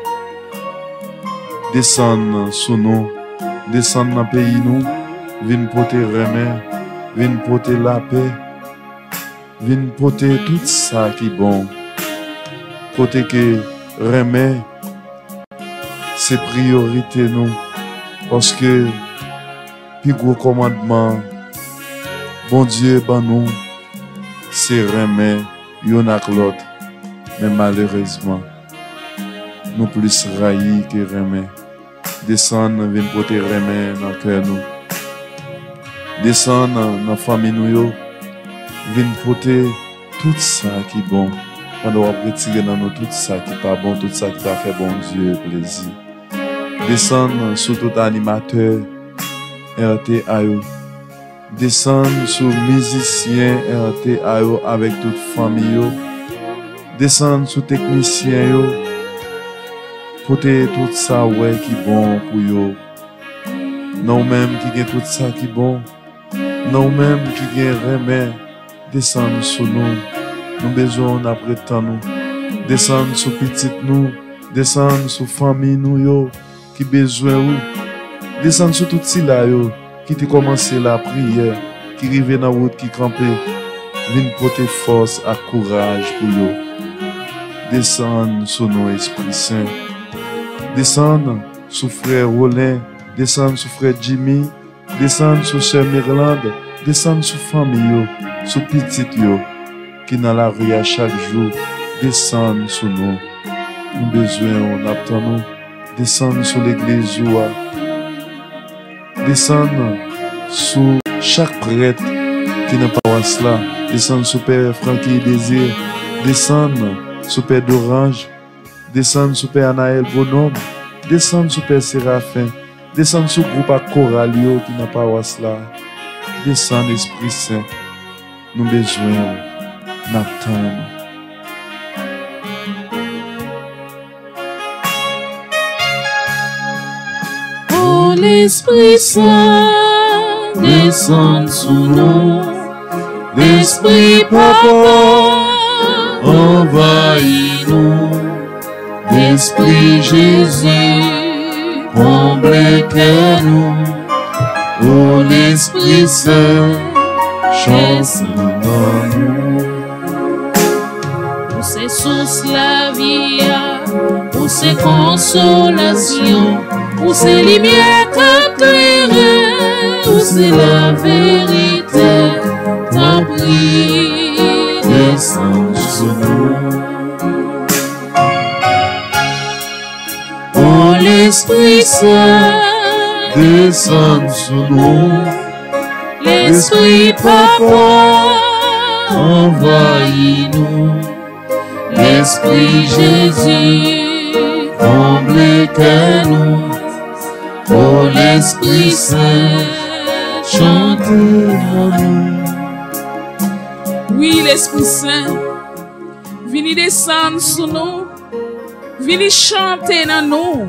Descends sous nous, descends dans le pays nous, viens porter remè, viens porter la paix, viens porter tout ça qui est bon. Côté que remè c'est priorité nous, parce que plus gros commandement, bon Dieu, ben nous, c'est remè yon ak l'autre. Mais malheureusement, nous plus raillis que remè. Descendre, vin pote remè dans cœur nous. Descendre dans famille nous yo. Vin pote tout ça qui bon. Pendant on retirer dans nous tout ça qui pas bon, tout ça qui pas fait bon Dieu plaisir. Descendre sur tout animateur RTAO. Descendre sur musicien RTAO avec toute famille yo. Descendre sur technicien yo. Pote tout ça ouais qui bon pour yo. Non même qui gagne tout ça qui bon. Non même qui gagne remè. Descendre sur nous. Nous besoin après temps nous. Descendre sur petit nous. Descendre sur famille nous yo qui besoin ou. Descendre sur tout si là yo qui te commencé la prière, qui rive dans route qui campé. Vin porter force et courage pour yo. Descendre sur nos esprits saints. Descendre sur frère Rollin, descendre sur frère Jimmy, descendre sur sœur Mirlande, descendre sur famille yo, sur petite yo qui dans la rue à chaque jour, descendre sur nous. Nous besoin on attend nous, descendre sur l'église yo, descendre sur chaque prêtre qui n'a pas paroisse là, descendre sur Père Francky Désir, descendre sur Père d'Orange, descendre sur Père Anaël Bonhomme, descendre sur Père Séraphin, descendre sur groupe à Coralio qui n'a pas paroisse là, descendre Esprit Saint, nous besoin n'attendre. Oh l'Esprit Saint, descend sous nous, l'Esprit Papa, envahis-nous, l'Esprit Jésus, comble que nous, oh l'Esprit Saint, chante dans nous. Pour ces sources la vie, pour ces consolations, pour ces lumières éclairées, pour c'est la vérité, t'en prie, descends sur nous. Oh l'Esprit Saint, descend sur nous. L'Esprit Papa, envahis-nous. L'Esprit Jésus, comble que nous. Oh l'Esprit Saint, chantez en nous. Oui, l'Esprit Saint, venez descendre sur nous, venez chanter dans nous,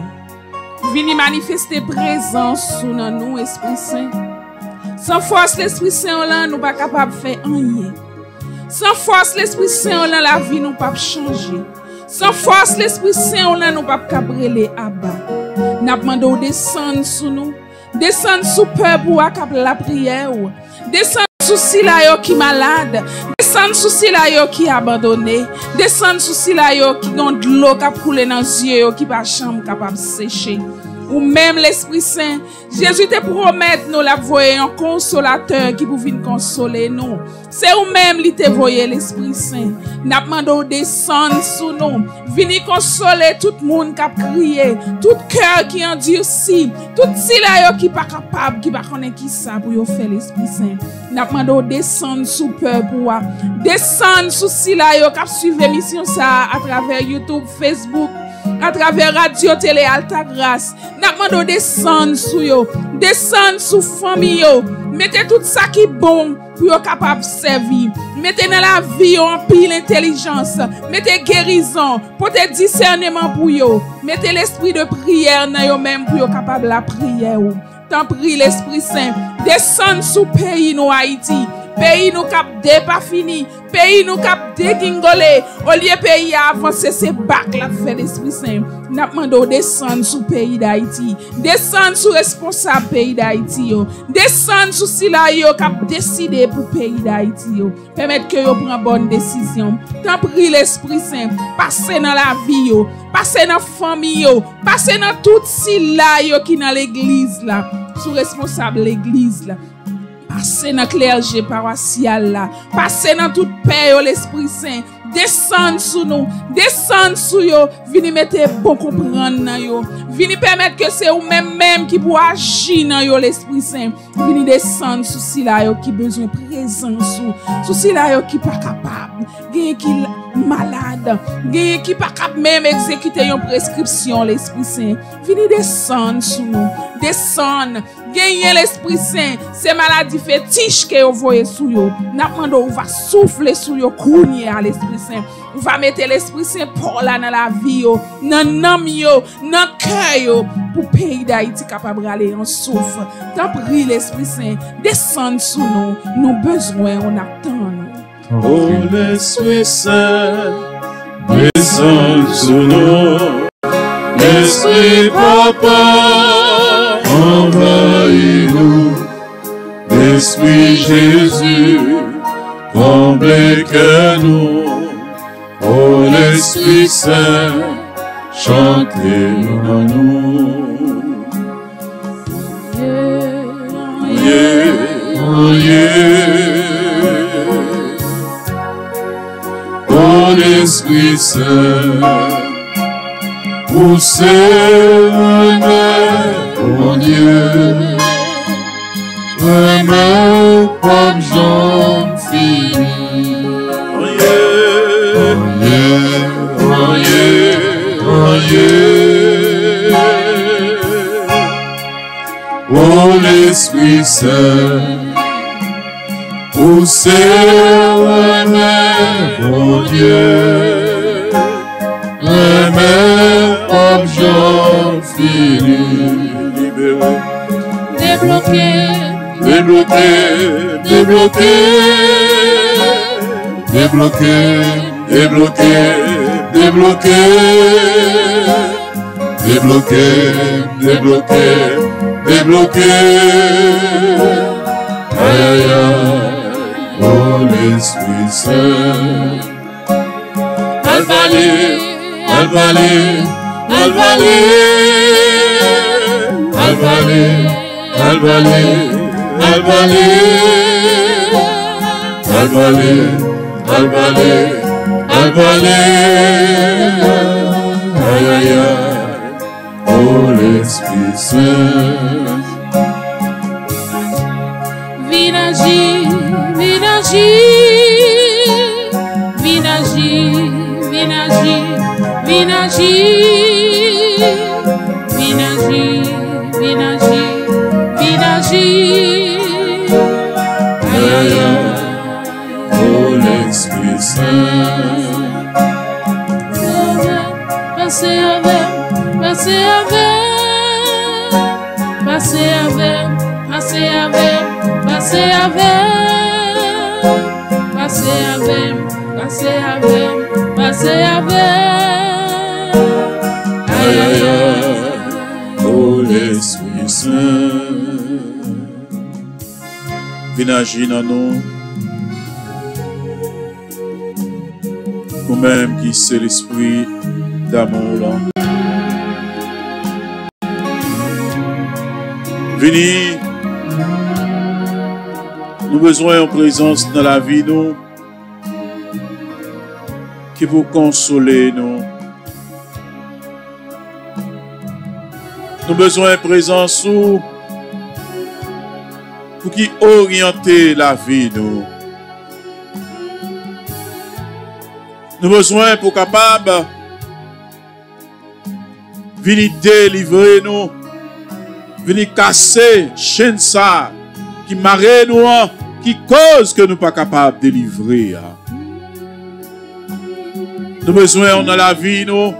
venez manifester présence sur nous, Esprit Saint. Sans force, l'Esprit Saint, là, nous pas capable de faire rien. Sans force, l'Esprit Saint, là, la vie nous pas changer. Sans force, l'Esprit Saint, là, nous pas capable brûler à bas. N'a demandé de descendre sur nous, descendre sur peuple ou à la prière, descendre sur Silayo qui malade, descendre sur Silayo qui abandonné, descendre sur Silayo qui ont de l'eau qui a coulé dans les yeux, qui pas chambre capable de sécher. Ou même l'Esprit Saint, Jésus te promet nous la voyer un consolateur qui pour venir consoler nous. C'est ou même li te voyer l'Esprit Saint. N'a demandé de descendre sur nous, venir consoler tout le monde qui a crié, tout cœur qui endurci, tout Silayo qui pas capable, qui pas connaître qui ça pour faire l'Esprit Saint. N'a demandé de descendre sur peuple, descendre sur Silayo qui a suivi l'émission ça à travers YouTube, Facebook, à travers Radio Télé Alta Grâce. N'a demandé de descendre sur yo, descendre sur famille yo, mettez tout ça qui est bon pour yo capable servir. Mettez dans la vie en pile intelligence, mettez guérison, portez discernement pour yo, mettez l'esprit de prière dans yo même pour yo capable la prière. T'en prie l'Esprit Saint, descendre sur pays nous Haïti. Pays nous cap de pas fini, pays nous cap dégingolé, au lieu pays à avancer c'est bac la fait l'Esprit Saint. N'a demandé de descendre sur pays d'Haïti, descendre sur responsable pays d'Haïti, descendre sur Silayo cap décider pour pays d'Haïti, permettre que yo prend bonne décision. T'en prie l'Esprit Saint, passer dans la vie passer dans famille passer dans tout Silayo qui dans l'église là, sous responsable l'église là. Passez dans le clergé paroissial là. Passez dans toute paix l'Esprit Saint. descend sur nous, descend sur yo, vini mettre bon comprendre nan yo, vini permettre que c'est ou même qui pour agir nan yo l'Esprit Saint, vini descendre sur si la yo qui besoin présence sous si la yo qui pas capable, gen qui malade, gen qui pas capable même exécuter une prescription l'Esprit Saint, vini descendre sur nous, descendre, gagner l'Esprit Saint, c'est maladie fétiche que vous voyez sous yo, n'a demandé on va souffler sous yo kounye à l'Esprit Saint, on va mettre l'Esprit Saint pour là dans la vie yo, dans nam yo, dans cœur yo, pour pays d'Haïti capable d'aller en souffle. T'en prie l'Esprit Saint, descend sur nous, nous besoin, on attend nous. Oh l'Esprit Saint, descend sur nous, l'Esprit Papa, envahis-nous, l'Esprit Jésus, comble que nous, oh l'Esprit Saint, chantez en nous. Oh yeah. Oh l'Esprit Saint, poussez mon Dieu, remets comme j'en finis. Oh yeah, oh yeah, oh yeah, oh yeah. Oh l'Esprit Saint, poussez mon Dieu, remets comme j'en finis. Libéré. Débloqué, Débloqué, débloqué, débloqué, débloqué, débloqué, débloqué, débloqué, débloqué. Aïe aïe aïe, oh l'Esprit Saint. Alvalé, alvalé, alvalé, alvalé. Alvalé, alvalé, alvalé, alvalé, alvalé, aïe aïe aïe, oh l'Esprit Saint. viens agir, viens agir, viens agir, viens agir, viens agir, viens agir, viens agir. Aïe aïe aïe, oh l'Esprit Saint. Passez avec, passez avec, passez avec, passez avec, passez avec, passez avec, passez avec, passez avec. Aïe aïe aïe, oh l'Esprit Saint. Viens agir dans nous. Nous-mêmes qui c'est l'esprit d'amour là. Venez. Nous besoin en présence dans la vie nous. Qui vous consoler nous. Nous besoin de présence sous. Pour qui orienter la vie nous. Nous besoin pour capable venir délivrer nous, venir casser chaîne ça qui marre nous, qui cause que nous pas capable de délivrer. Nous besoin dans la vie nous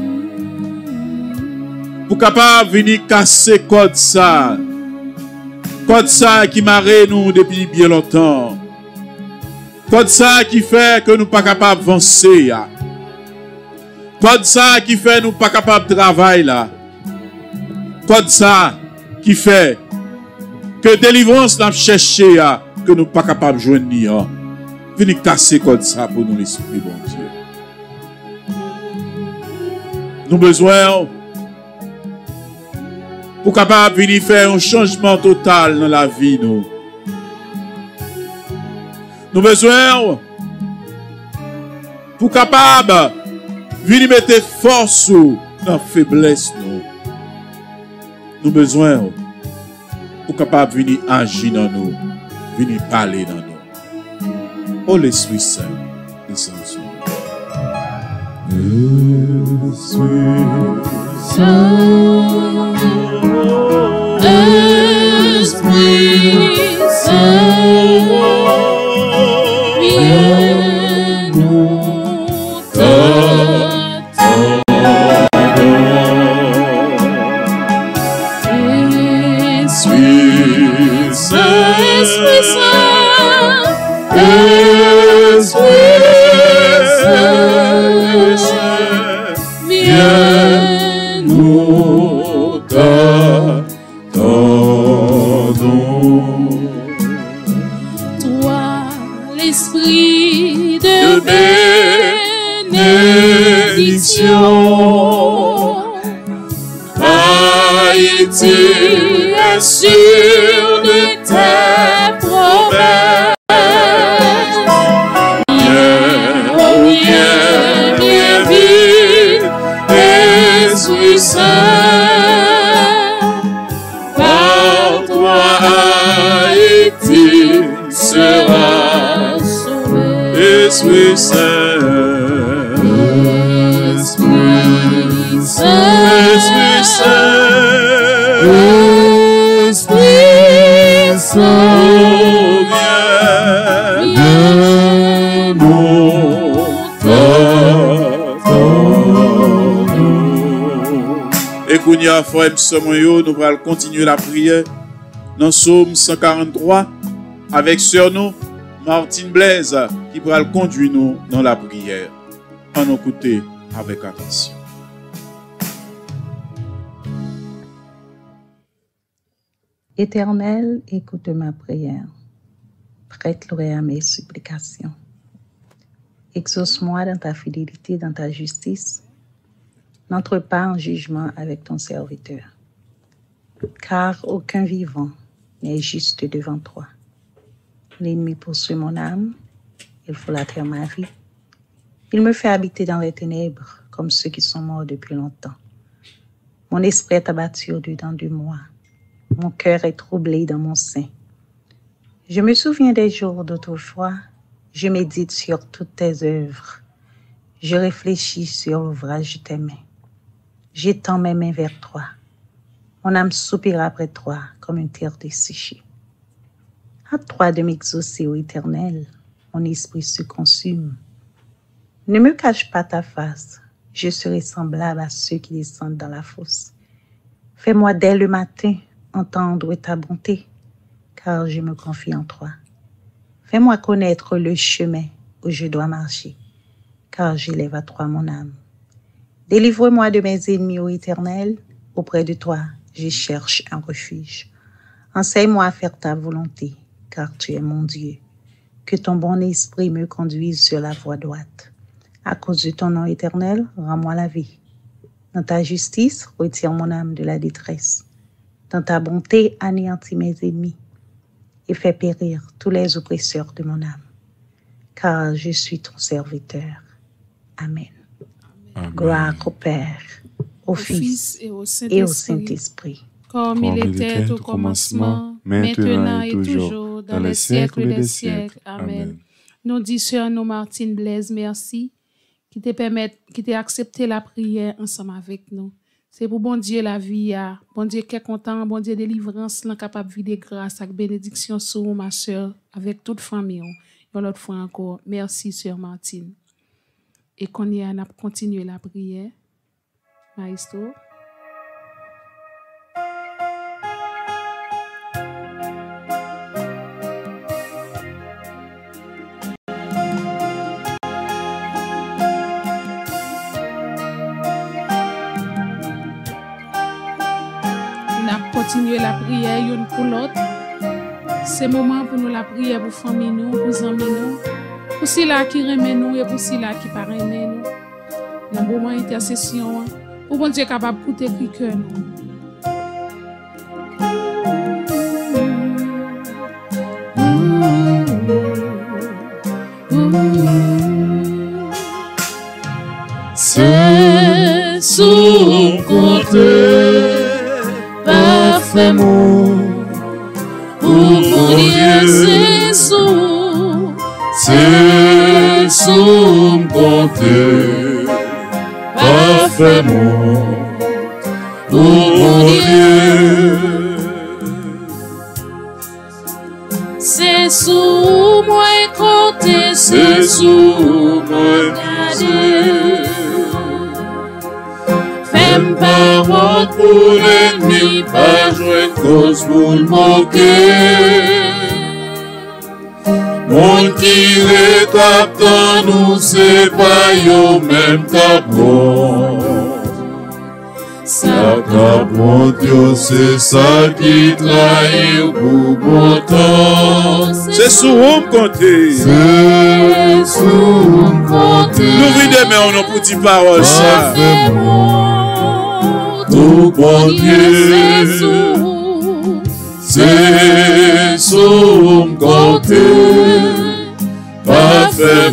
pour capable venir casser code ça. Code ça qui marre nous depuis bien longtemps. Code ça qui fait que nous pas capables d'avancer. Code ça qui fait nous pas capables de travailler là. Code ça qui fait que délivrance n'a cherché que nous pas capables de joindre. Venez casser code ça pour nous l'esprit bon Dieu. Nous besoin pour capable venir faire un changement total dans la vie nous. Nous besoin pour capable venir mettre force dans la faiblesse nous. Nous besoin pour capable venir agir dans nous, venir parler dans nous. Oh l'Esprit Saint, descend sur nous. Esprit Saint, viens nous t'attendre. Esprit Saint, Esprit Saint, Esprit Saint, viens nous t'attendons. Toi, l'esprit de bénédiction, Haïti est sûr de tes promesses. Viens vite, Esprit Saint, par toi Haïti sera sauvé. Esprit Saint, Esprit Saint, Esprit Saint, Esprit Saint, viens nous t'attendons. Et qu'on y a frère Samuel, nous allons continuer la prière dans Psaume 143 avec sœur nous Martine Blaise qui va conduire nous dans la prière. En écouter avec attention. Éternel, écoute ma prière. Prête l'oreille à mes supplications. Exauce-moi dans ta fidélité, dans ta justice. N'entre pas en jugement avec ton serviteur. Car aucun vivant n'est juste devant toi. L'ennemi poursuit mon âme, il folâtre ma vie. Il me fait habiter dans les ténèbres, comme ceux qui sont morts depuis longtemps. Mon esprit est abattu au-dedans de moi. Mon cœur est troublé dans mon sein. Je me souviens des jours d'autrefois. Je médite sur toutes tes œuvres. Je réfléchis sur l'ouvrage de tes mains. J'étends mes mains vers toi. Mon âme soupire après toi comme une terre desséchée. Hâte-toi de m'exaucer, ô Éternel. Mon esprit se consume. Ne me cache pas ta face. Je serai semblable à ceux qui descendent dans la fosse. Fais-moi dès le matin entendre ta bonté, car je me confie en toi. Fais-moi connaître le chemin où je dois marcher, car j'élève à toi mon âme. Délivre-moi de mes ennemis, ô Éternel. Auprès de toi, je cherche un refuge. Enseigne-moi à faire ta volonté, car tu es mon Dieu. Que ton bon esprit me conduise sur la voie droite. À cause de ton nom éternel, rends-moi la vie. Dans ta justice, retire mon âme de la détresse. Dans ta bonté, anéantis mes ennemis et fais périr tous les oppresseurs de mon âme. Car je suis ton serviteur. Amen. Amen. Gloire au Père, au Fils et au Saint-Esprit. Comme il était au commencement, maintenant et toujours, dans les siècles des siècles. Amen. Nous disons, nous, Martine Blaise, merci, qui t'a accepté la prière ensemble avec nous. C'est pour bon Dieu la vie, bon Dieu qui est content, bon Dieu délivrance, capable de vivre de grâce avec bénédiction sur ma soeur, avec toute famille. Une autre fois encore, merci, sœur Martine. Et qu'on y a continué la prière. Maestro. Continuer la prière une pour l'autre. C'est moment pour nous la prière pour famille nous, pour amis nous, pour ceux-là qui remet nous et pour ceux-là qui pas remet nous. Dans le moment d'intercession, pour bon Dieu capable de écouter le cœur nous. compter, parfait mon c'est sous compter, parfait mon Dieu. C'est sous moi compter, c'est sous moi garder. Fais-moi parole pour l'ennemi, pas jouer cause pour le moquer. Monde qui rétape dans nous, c'est pas yo même capon. Ça capon, Dieu, c'est ça qui trahit pour bon temps. C'est sous on compter. C'est sous on compter. L'ouvrir des mains, on a pour dire parole ça. Tout bon Dieu, c'est sous compter, parfait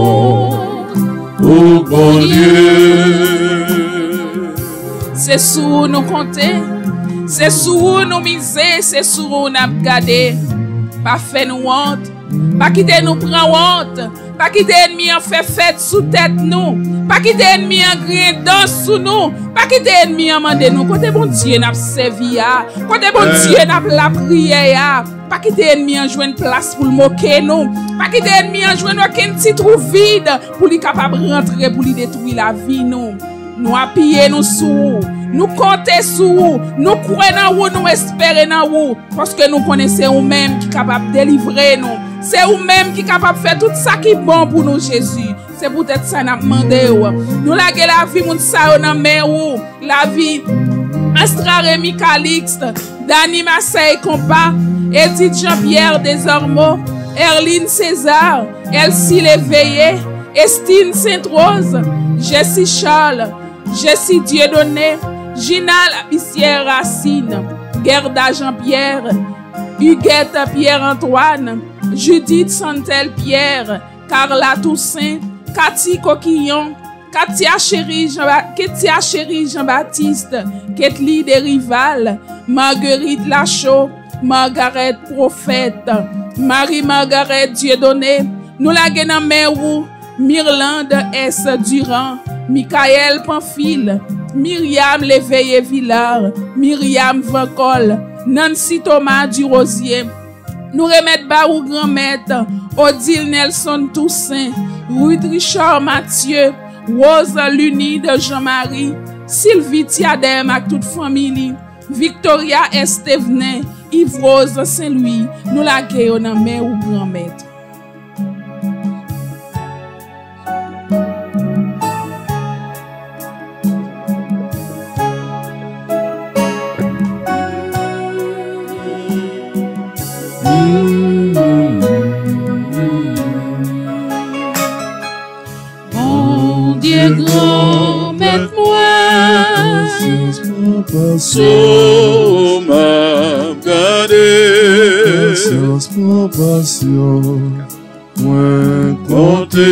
mon bon Dieu. C'est sous nous compter, c'est sous nous miser, c'est sous nous garder. Pas fait nous honte, pas quitter nous prendre honte, pas quitter ennemi en fait fête sous tête nous, pas quitter ennemi en gré danse sous nous, pas quitter ennemi en mandé nous. Côté bon Dieu n'a servi ya, côté bon Dieu n'a la prière ya, pas quitter ennemi en jouer une place pour le moquer nous, pas quitter ennemi en jouer aucun petit trou vide pour lui capable rentrer pour lui détruire la vie nous. Nous appuyer nous sous, nous compter sous, nous croire dans vous, nous espérer dans vous, parce que nous connaissons vous-même qui est capable de délivrer nous. C'est vous-même qui est capable de faire tout ça qui est bon pour nous, Jésus. C'est peut-être ça nous demandé. Nous laguer la vie, nous savons dans la vie Astra Rémi Calixte, Dani Marseille Compas, Edith Jean-Pierre Desormeaux, Erline César, Elsie Léveillé, Estine Sainte-Rose, Jessie Charles, Jessie Dieudonné, Gina Labissière Racine, Gerda Jean-Pierre, Huguette Pierre-Antoine, Judith Santel Pierre, Carla Toussaint, Cathy Coquillon, Katia Chéri Jean-Baptiste, Ketli Desrival, Marguerite Lachaud, Margaret Prophète, Marie-Margaret Dieudonné, nous la gagnons Merou, Myrlande S. Durand, Michael Pamphile, Myriam Léveillé Villard, Myriam Vancol, Nancy Thomas Durosier, nous remettre Barou Grand-Maître, Odile Nelson Toussaint, Ruth Richard Mathieu, Rose Luni de Jean-Marie, Sylvie Tiadem avec toute famille, Victoria Estevenin, Yves Rose Saint-Louis, nous la gagnons dans mère ou grand-maître. Mon Dieu grand, mette-moi Sous ma gardé, Patience pour passion, moins compter,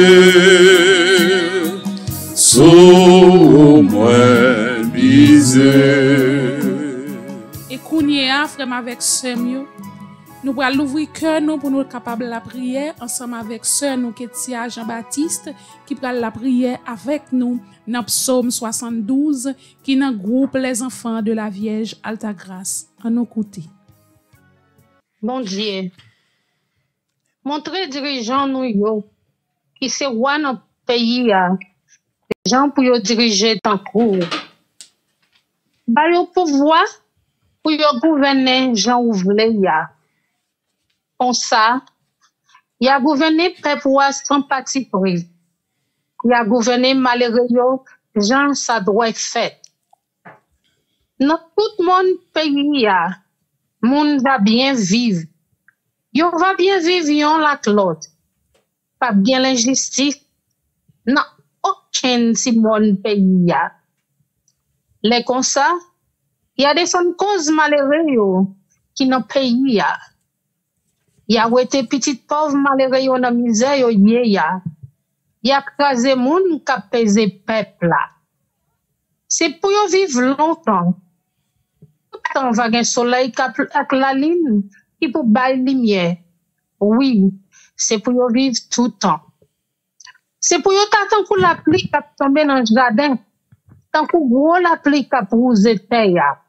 sous moins misé. Et kounye a, frère avec sœur mieux. Nous allons l'ouvrir cœur nous pour nous être capables de la prière ensemble avec sœur nous Ketia Jean-Baptiste qui prend la prière avec nous dans Psaume 72 qui dans groupe les enfants de la Vierge Alta Grâce. En nos côtés. Bon Dieu, montrez dirigeants nous yo qui se roi dans pays a gens pour yo diriger tant court. Ba yo pouvoir pour yo gouverner gens ou vle ya. Comme ça, il a gouverné peuple sans parti pris. Il a gouverné malheureux yo, gens ça doit être fait. Dans tout le monde pays ya, monde va bien vivre. Yo va bien vivre yon la l'autre. Pas bien l'injustice. Non, aucun si mon pays ya. Les comme ça, il y a des son causes malheureux yo qui dans pays ya. Il y a été petit pauvre malheureux yo dans misère yo yé ya. Il y a crasé moun qui pèse peuple là. C'est pour yo vivre longtemps. Tout le temps, on va avoir un soleil avec la lune qui pour bailler lumière. Oui, c'est pour yo vivre tout le temps. C'est pour yo tant que la pluie qui tombe dans le jardin, tant que gros la pluie qui rouse terre.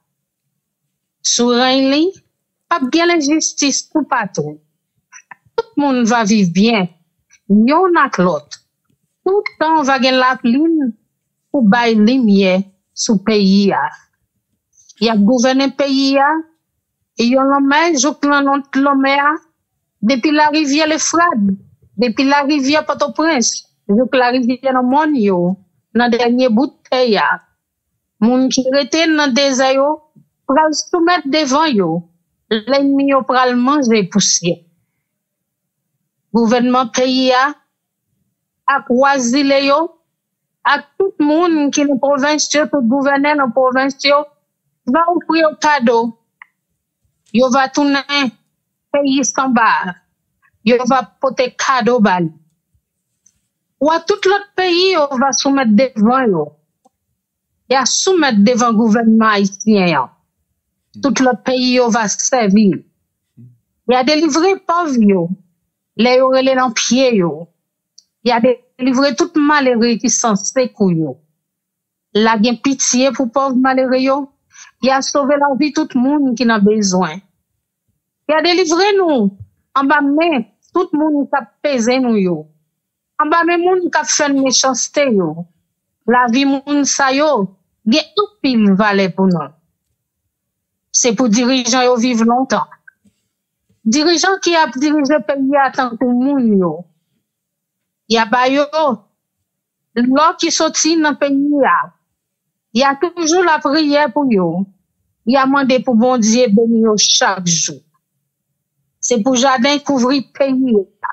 Sur un lit, pas bien l'injustice tout partout. Tout le monde va vivre bien. Yon ak l'autre. Tout le temps, on va gagner la lune pour bailler lumière sous le pays. Il y a gouverné le pays, et yon l'homme, jouk l'homme, depuis la rivière Le Frade, depuis la rivière Port-au-Prince, jouk la rivière dans mon yo, dans dernier bout de pays. Moun qui rete dans des ayo, pral soumettre devant yo, l'ennemi yo pral manger poussière. Gouvernement pays a croisé les yo, à tout le monde qui est dans la province, tout gouverneur dans la province, va offrir un cadeau. Yo va tourner pays sans barre. Yo va porter cadeau bal. Ou à tout l'autre pays, yo va soumettre devant yo. Et à soumettre devant le gouvernement haïtien. Tout l'autre pays, yo va servir. Il y a délivré pauvres yo. Les yo relé dans pied yo. Il y a délivré tout malheureux qui sont secou yo. La gen pitié pour pauvres malheureux yo. Il a sauvé la vie tout le monde qui a besoin. Il a délivré nous. En bas même, tout le monde qui a pesé nous yo. En bas même, monde qui a fait méchanceté yo. La vie moun sa yo, gen tout pile valait pour nous. C'est pour dirigeants yo vivre longtemps. Dirigeants qui a dirigé le pays à tant que moun yo. Il y a pas yo, l'or qui sorti dans le pays ya. Il y a toujours la prière pour yo. Il y a demandé pour bon Dieu bénir chaque jour. C'est pour jardin couvrir pays.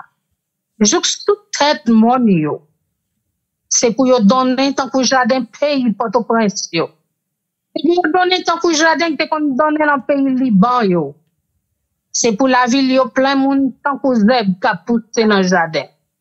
Juste toute tête mon yo. C'est pour yo donner tant que jardin pays Port-au-Prince yo. Et puis yo donner tant que jardin que qu'on donner dans pays Liban yo. C'est pour la ville yo plein moun tant que zèbre qui a poussé dans jardin.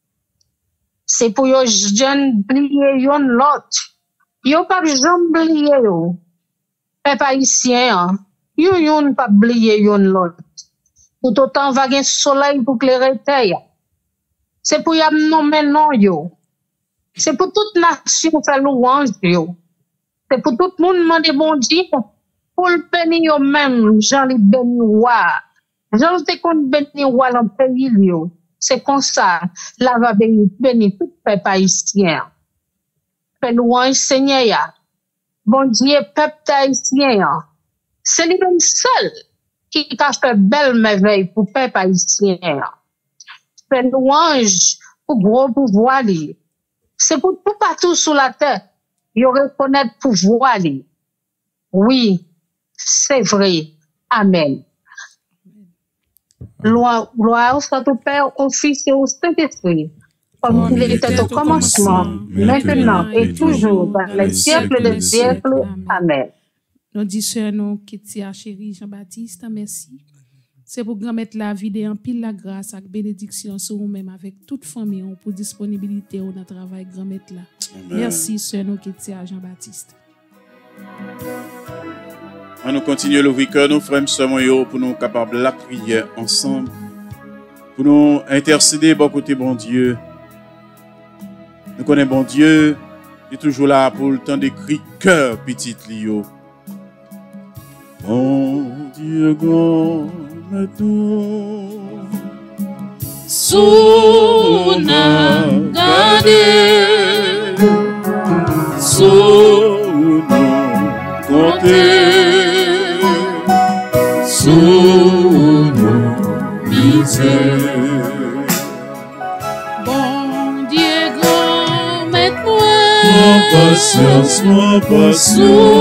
C'est pour yo jeune plier yon l'autre. Yo pas jamais oublié yo. Peuple haïtien, yo yon pas oublié yon l'autre. Tout autant va gen soleil pour clairer terre. C'est pour y nommer non yo. C'est pour toute nation faire louange yo. C'est pour tout le monde demander bon Dieu pour le bénir yo même, Jean li béni roi. Jean te kon béni roi dans pays yo. C'est comme ça, la va bénir tout peuple haïtien. Fait louange Seigneur ya. Bon Dieu, peuple haïtien, c'est lui-même seul qui a fait belle merveille pour peuple haïtien. Fait louange pour gros pouvoir li. C'est pour tout partout sur la terre, il reconnaît pouvoir li. Oui, c'est vrai. Amen. Gloire soit au Père, au Fils et au Saint-Esprit, comme il était au commencement, maintenant et toujours, dans les siècles des siècles. Amen. Nous disons, nous, Ketia, chéri Jean-Baptiste, merci. C'est pour mettre la vie de en pile la grâce avec bénédiction sur vous-même, avec toute famille, pour disponibilité au travail grand maître là. Merci, sœur, nous, Ketia, Jean-Baptiste. On nous continue le week-end, nous frères sœurs, pour nous capables de la prière ensemble, pour nous intercéder bon côté bon Dieu. Nous connaissons bon Dieu, il est toujours là pour le temps d'écrire cœur petit Lio. Bon Dieu grand tout sous na gade sous nous compter sous nous misère. Bon Dieu grand mets-moi patience, mon patience.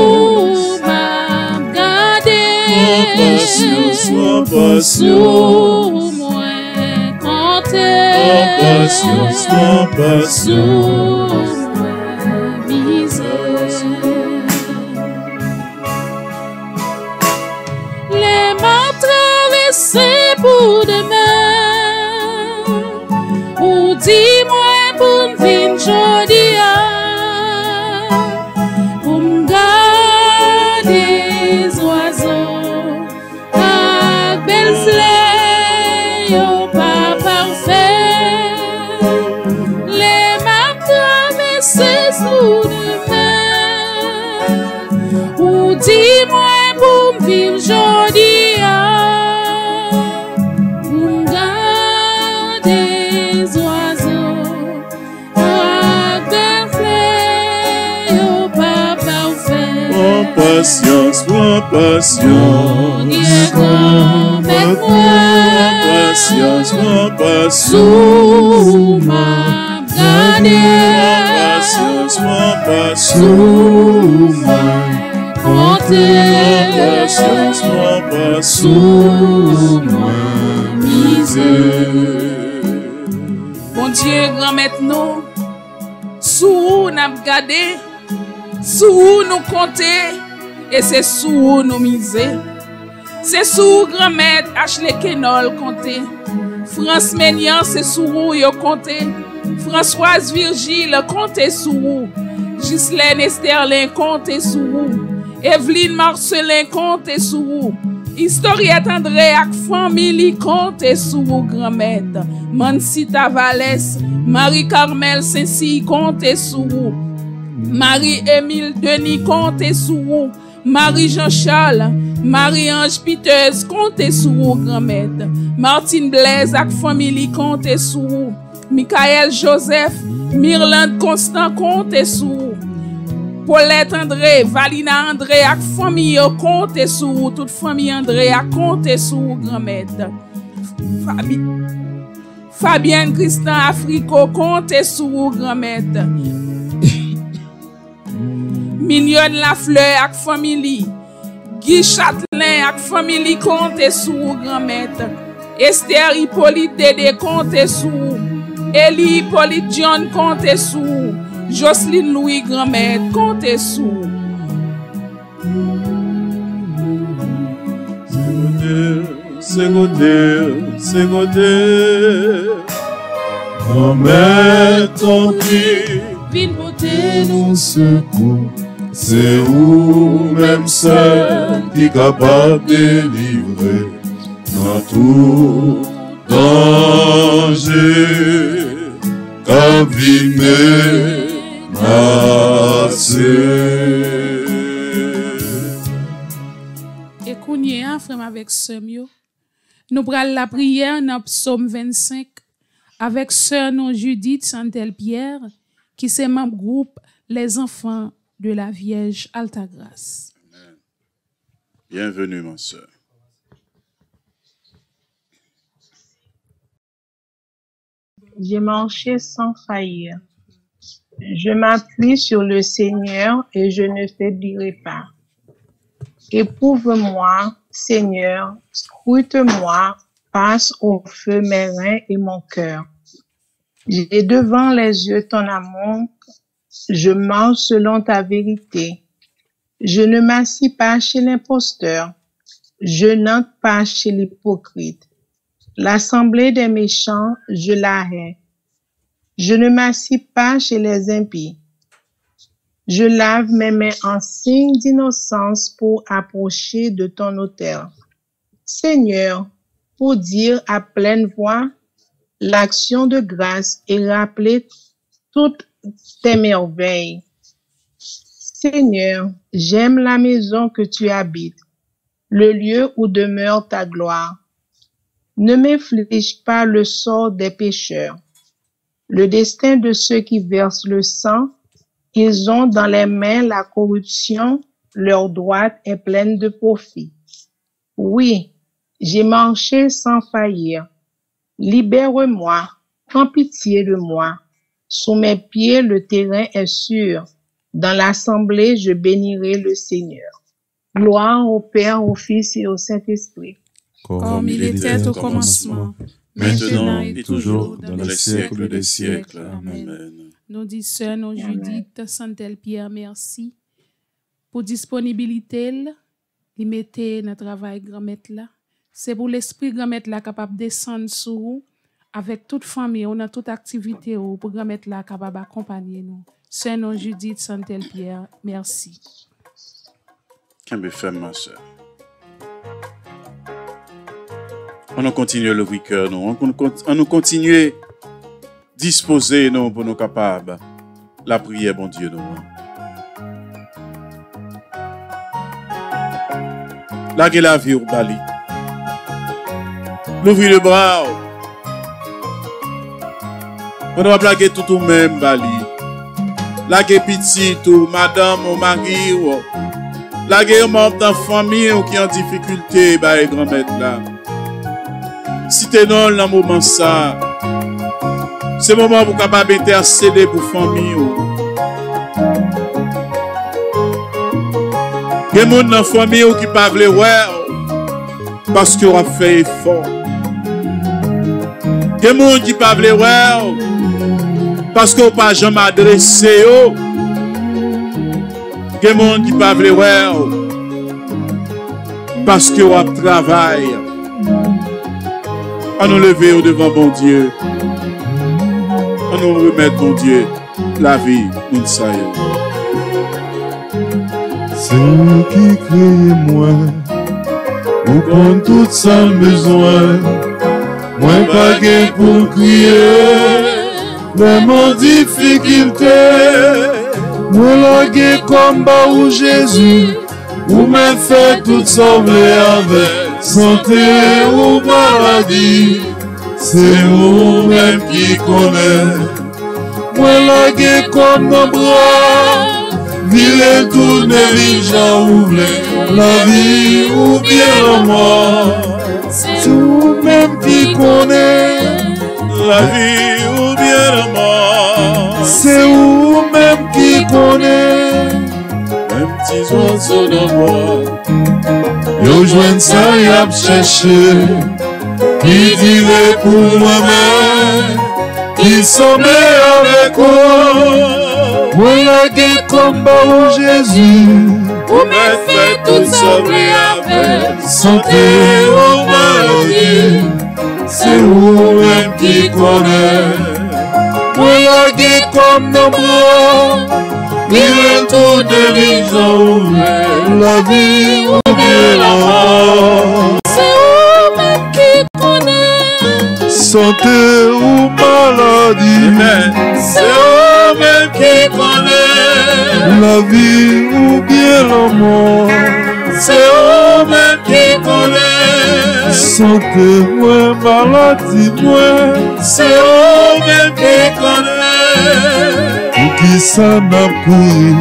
Sois patient, moi compter, patience, sois patient, misère. Les mains traversées pour demain, ou dis-moi pour une vie jolie, pour me patience. Mon patience. Sous ma gade, Patience, mon patience. sous ma compte, Patience, mon patience. sous ma misère. Bon Dieu, grand maître nous, sous n'a gardé, sous nous compter, et c'est sous nous miser. C'est sous grand maître Ashley Kenol compter. France Ménian, c'est sous yo compter. Françoise Virgile compter sous. Ghislaine Esterlin compter sous. Evelyne Marcelin compter sous. Historiette André ak famille compter sous grand maître. Mansita Valès, Marie-Carmel Saint-Cy compter sous. Marie-Émile Denis compter sous. Marie-Jean-Charles, Marie-Ange Peters, comptez sous grand-mère. Martine Blaise ak famille comptez sous. Michael Joseph, Mirland Constant, comptez sous. Paulette André, Valina André ak famille comptez sous. Toute famille André ak comptez sous grand-mère. Fabienne Christian Africo, comptez sous grand-mère. Mignonne Lafleur ak famille. Guy Châtelain ak famille compte sous grand-mère. Esther Hippolyte Dédé compte sous. Elie Hippolyte John compte sous. Jocelyne Louis grand-mère compte sous. C'est côté. Grand-mère ton cri. Vine beauté Nous secours. C'est où même seul qui est capable de délivrer dans tout danger qu'abîmer Et qu'on y est, frère, avec Semio. Nous prenons la prière dans Psaume 25 avec sœur non Judith Santel-Pierre, qui c'est membre groupe Les Enfants de la Vierge Altagrace. Amen. Bienvenue, ma sœur. J'ai marché sans faillir. Je m'appuie sur le Seigneur et je ne faiblirai pas. Éprouve-moi, Seigneur, scrute-moi, passe au feu mes reins et mon cœur. J'ai devant les yeux ton amour, je marche selon ta vérité. Je ne m'assis pas chez l'imposteur, je n'entre pas chez l'hypocrite. L'assemblée des méchants, je la hais. Je ne m'assis pas chez les impies. Je lave mes mains en signe d'innocence pour approcher de ton autel. Seigneur, pour dire à pleine voix l'action de grâce et rappeler toutes tes merveilles. Seigneur, j'aime la maison que tu habites, le lieu où demeure ta gloire. Ne m'inflige pas le sort des pécheurs, le destin de ceux qui versent le sang. Ils ont dans les mains la corruption, leur droite est pleine de profit. Oui, j'ai marché sans faillir. Libère-moi, prends pitié de moi. Sous mes pieds, le terrain est sûr. Dans l'assemblée, je bénirai le Seigneur. Gloire au Père, au Fils et au Saint-Esprit. Comme il était au commencement, maintenant et toujours, dans les siècles des siècles. Amen. Nous disons, sœur, nous Judith Santel-Pierre, merci pour disponibilité, il mettait notre travail grand-mère là. C'est pour l'esprit grand-mère là capable de descendre sur vous avec toute famille, on a toute activité pour grand-mère là capable d'accompagner nous. Sœur, nous Judith Santel-Pierre, merci. Qu'un fait, ma soeur. On continue le cœur, nous. On nous continue disposer nous pour nous capables. La prière, bon Dieu, nous. Laguez la vie au Bali. L'ouvrir le bras. On va plaquer tout au même Bali. Laguez petit, tout, madame, ou mari, La guerre membre dans la famille ou qui en difficulté, bah, grand-mère là. Si tu es dans le moment ça, c'est le moment pour capable intercéder pour la famille. Il y a des gens dans la famille qui ne peuvent pas voir parce qu'ils ont fait effort. Il y a des gens qui ne peuvent pas voir parce qu'ils n'ont pas jamais adressé. Il y a des gens qui ne peuvent pas voir parce qu'ils ont travaillé. On nous lever devant bon Dieu. On nous remettre bon Dieu la vie, nous savons. C'est eux qui crient moi, ou prendre tout ça besoin. Moi pas gain pour crier, même en difficulté. Moi la gain combat où Jésus, ou me fait tout sauver avec santé ou maladie. C'est vous-même qui connaît. Moi la gain comme nos bras. Ville tourne, gens ouvre la vie ou bien la mort. C'est vous-même qui connaît la vie ou bien la mort. C'est vous-même qui connaît. Même petits oiseaux d'envoi. Yo joigne ça y a cherché. Qui dirait pour moi-même, qui sommet avec moi. Moi la guerre combat où Jésus, vous me faites tout sauver avec santé ou maladie. C'est vous-même qui connaît. Moi la guerre comme nos bras, il tout de vision, la vie ou bien la mort. C'est vous-même qui connaît. Santé ou maladie, c'est vous-même qui connaît. La vie ou bien la mort, c'est vous-même qui connaît. Santé ou maladie, c'est vous-même qui connaît. Pour qui ça n'a couru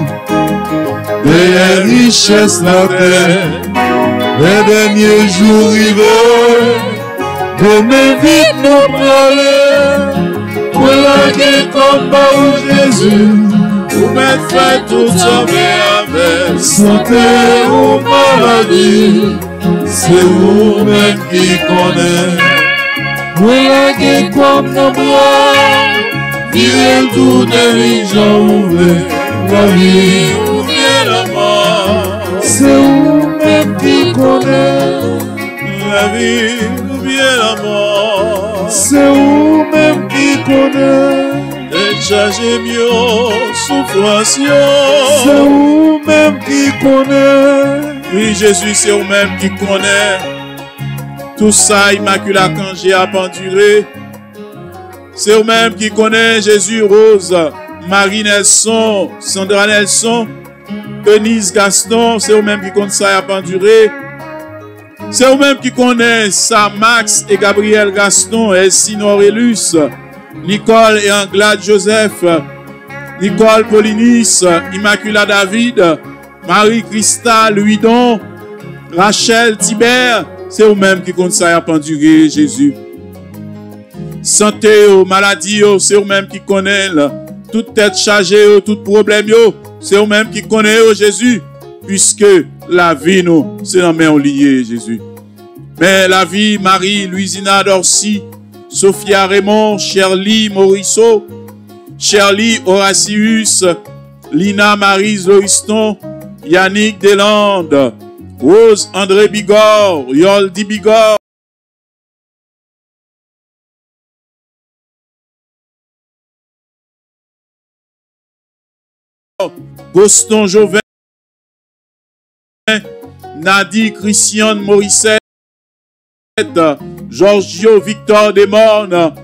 derrière richesse la terre, les derniers jours rivés. Demain vite nous parler, pour la guerre combat où Jésus, vous me faites tout sauver avec santé ou maladie. C'est vous-même qui connaît. Pour la guerre comme nos bras, vivez tout de gens ouvrés, la vie ou bien la mort. C'est vous-même qui connaît. La vie ou bien la mort. C'est vous-même qui connaît. Déchargez mieux souffrance. C'est vous-même qui connaît. Oui, Jésus, c'est vous-même qui connaît. Tout ça, Immaculée quand j'ai penduré. C'est vous-même qui connaît Jésus, Rose, Marie Nelson, Sandra Nelson, Eunice Gaston. C'est vous-même qui connaît ça à penduré. C'est vous-même qui connaît ça, Max et Gabriel Gaston, Elsie Norelus, Nicole et Anglade Joseph, Nicole Paulinis, Immaculée David, Marie Christa Louidon, Rachel Thibert. C'est vous-même qui connaît ça à penduré, Jésus. Santé, maladie, c'est vous-même qui connaît toute tête chargée, tout problème, c'est vous-même qui connaît, Jésus. Puisque la vie, nous, c'est dans main liée, Jésus. Mais la vie, Marie, Louisina Dorcy, Sophia Raymond, Shirley Morisseau, Shirley Horacius, Lina Marise Loriston, Yannick Deslandes, Rose André Bigor, Yoldi Bigor, Boston Joven, Nadi Christian Morissette, Giorgio Victor Desmornes.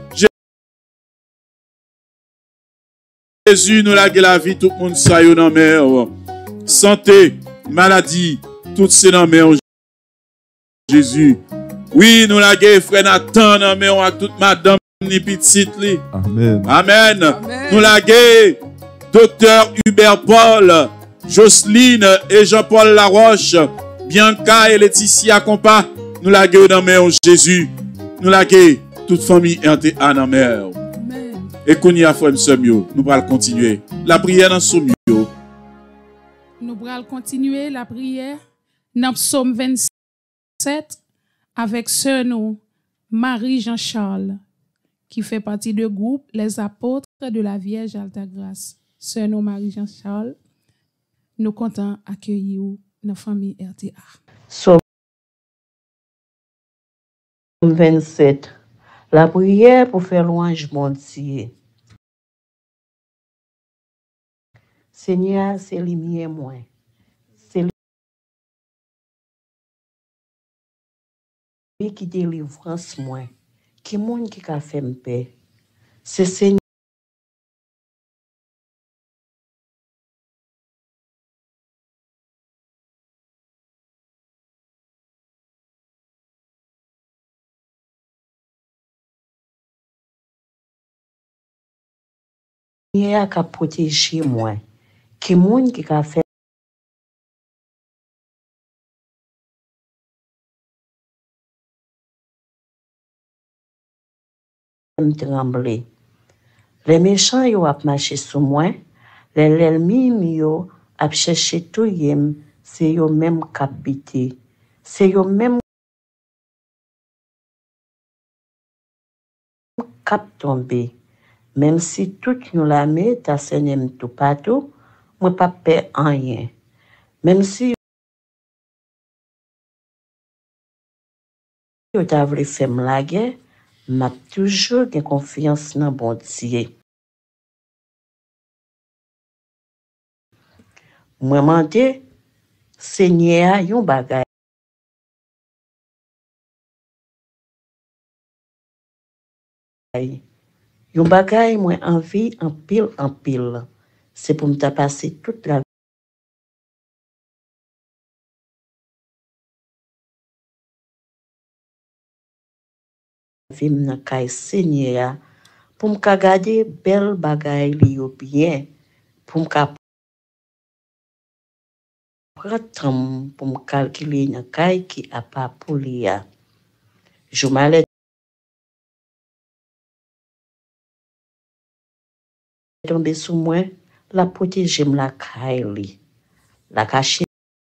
Jésus nous l'a la vie, tout le monde ça y dans mer. Santé, maladie, tout c'est dans mer. Jésus. Oui, nous l'a frère Nathan dans mer avec toute madame ni petite li. Amen. Amen. Nous l'a Docteur Hubert Paul, Jocelyne et Jean-Paul Laroche, Bianca et Laetitia Compa, nous la gueule dans mère Jésus, nous la gueule toute famille et en mère. Et qu'on y a frère nous allons continuer la prière dans somme. Nous allons continuer la prière dans Psaume 27 avec sœur nous Marie Jean-Charles qui fait partie du groupe Les Apôtres de la Vierge Alta Grâce. Sœur nous Marie Jean-Charles, nous comptons accueillir nos familles RTA. Psaume 27. La prière pour faire louange mon Dieu. Seigneur, c'est lumière moi. C'est lui qui délivrance moi. Qui monde qui a fait me paix. C'est Seigneur. Seigneur qui a protégé moi. Qui monde qui a fait me trembler. Les méchants yo ap marché sous moi, les ennemis yo ap cherché tout yem, c'est yo même capité. C'est yo même cap tombé. Même si tout nous la met, ta seigneur tout partout, moi pas peur en rien. Même si yo t'a voulu faire la guerre, m'a toujours gen confiance dans bon Dieu. Moi mandé Seigneur yon bagay. Yon bagay moi envie en pile. C'est pour me passer toute la vie nan kay Seigneur pour me garder belle bagay li yo bien pour me prendre temps pour me calculer nan kay qui a pas pour li ya. Je m'allais tomber sous moi, la protéger me la kay li. La cacher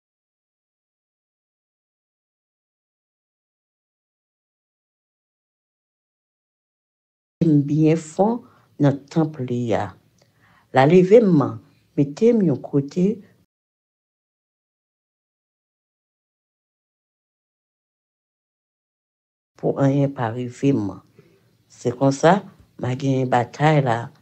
bien fond dans temple ya. La lever main, mettez mon côté pour rien pas arriver. C'est comme ça, ma gagne bataille là.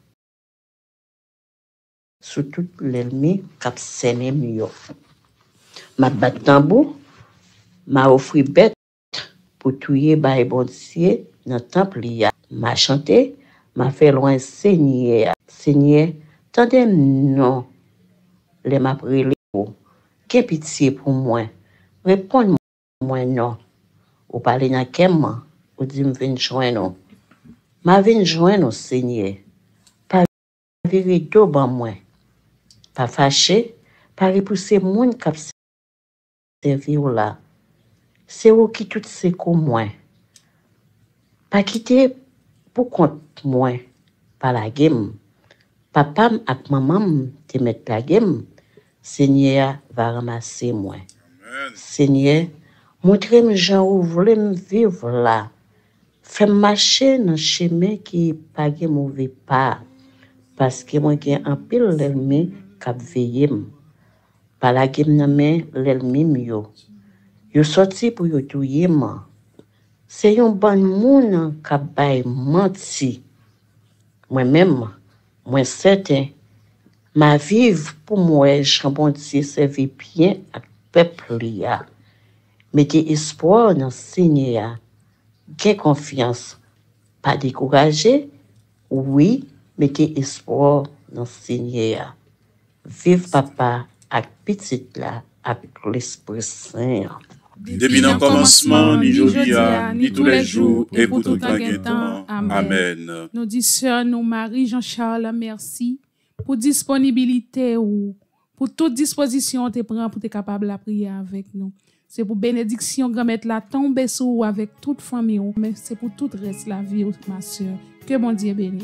Sous tout l'ennemi cap séné mieux. Ma bat tambour, ma offri bête pour tuer bay bon Dieu dans temple ya. Ma chanté, m'a fait loin Seigneur. Seigneur, tendez non. Les m'a prié pour. Qu'est pitié pour moi. Répondez-moi non. Ou parlez dans quel moment, ou dit me vinn joindre. Ma vinn joindre Seigneur. Pas virer d'eau ban moi. Pas fâché, pas repousser moun k'ap servir là. C'est ou qui tout c'est comme moi. Pas quitter pour compte moi. Pas la game. Papa ak maman te mettre la game. Seigneur va ramasser moi. Amen. Seigneur, montrez-moi Jean où voulez me vivre là. Fais marcher dans chemin qui pas de mauvais pas. Parce que moi j'ai un pile l'ennemi k'ap veiller. Pas la game nan men l'ennemi yo. Yo sorti pour yo tuer moi. C'est yon bon moun k'ap bay menti. Moi-même, moi certain, ma vive pour moi, Jean bon Dieu servi bien à peuple ya. Mettez espoir dans Seigneur. Gain confiance. Pas décourager. Oui, mettez espoir dans Seigneur. Vive papa avec petite là, avec l'Esprit Saint. Depuis le commencement, ni aujourd'hui, ni tous les jours, et pour tout le temps. Amen. Nous disons, nous Marie Jean-Charles, merci pour disponibilité ou pour toute disposition te prend pour être capable de prier avec nous. C'est pour bénédiction grand-mère la tomber sur vous avec toute famille, mais c'est pour tout reste la vie, ma soeur. Que mon Dieu bénisse.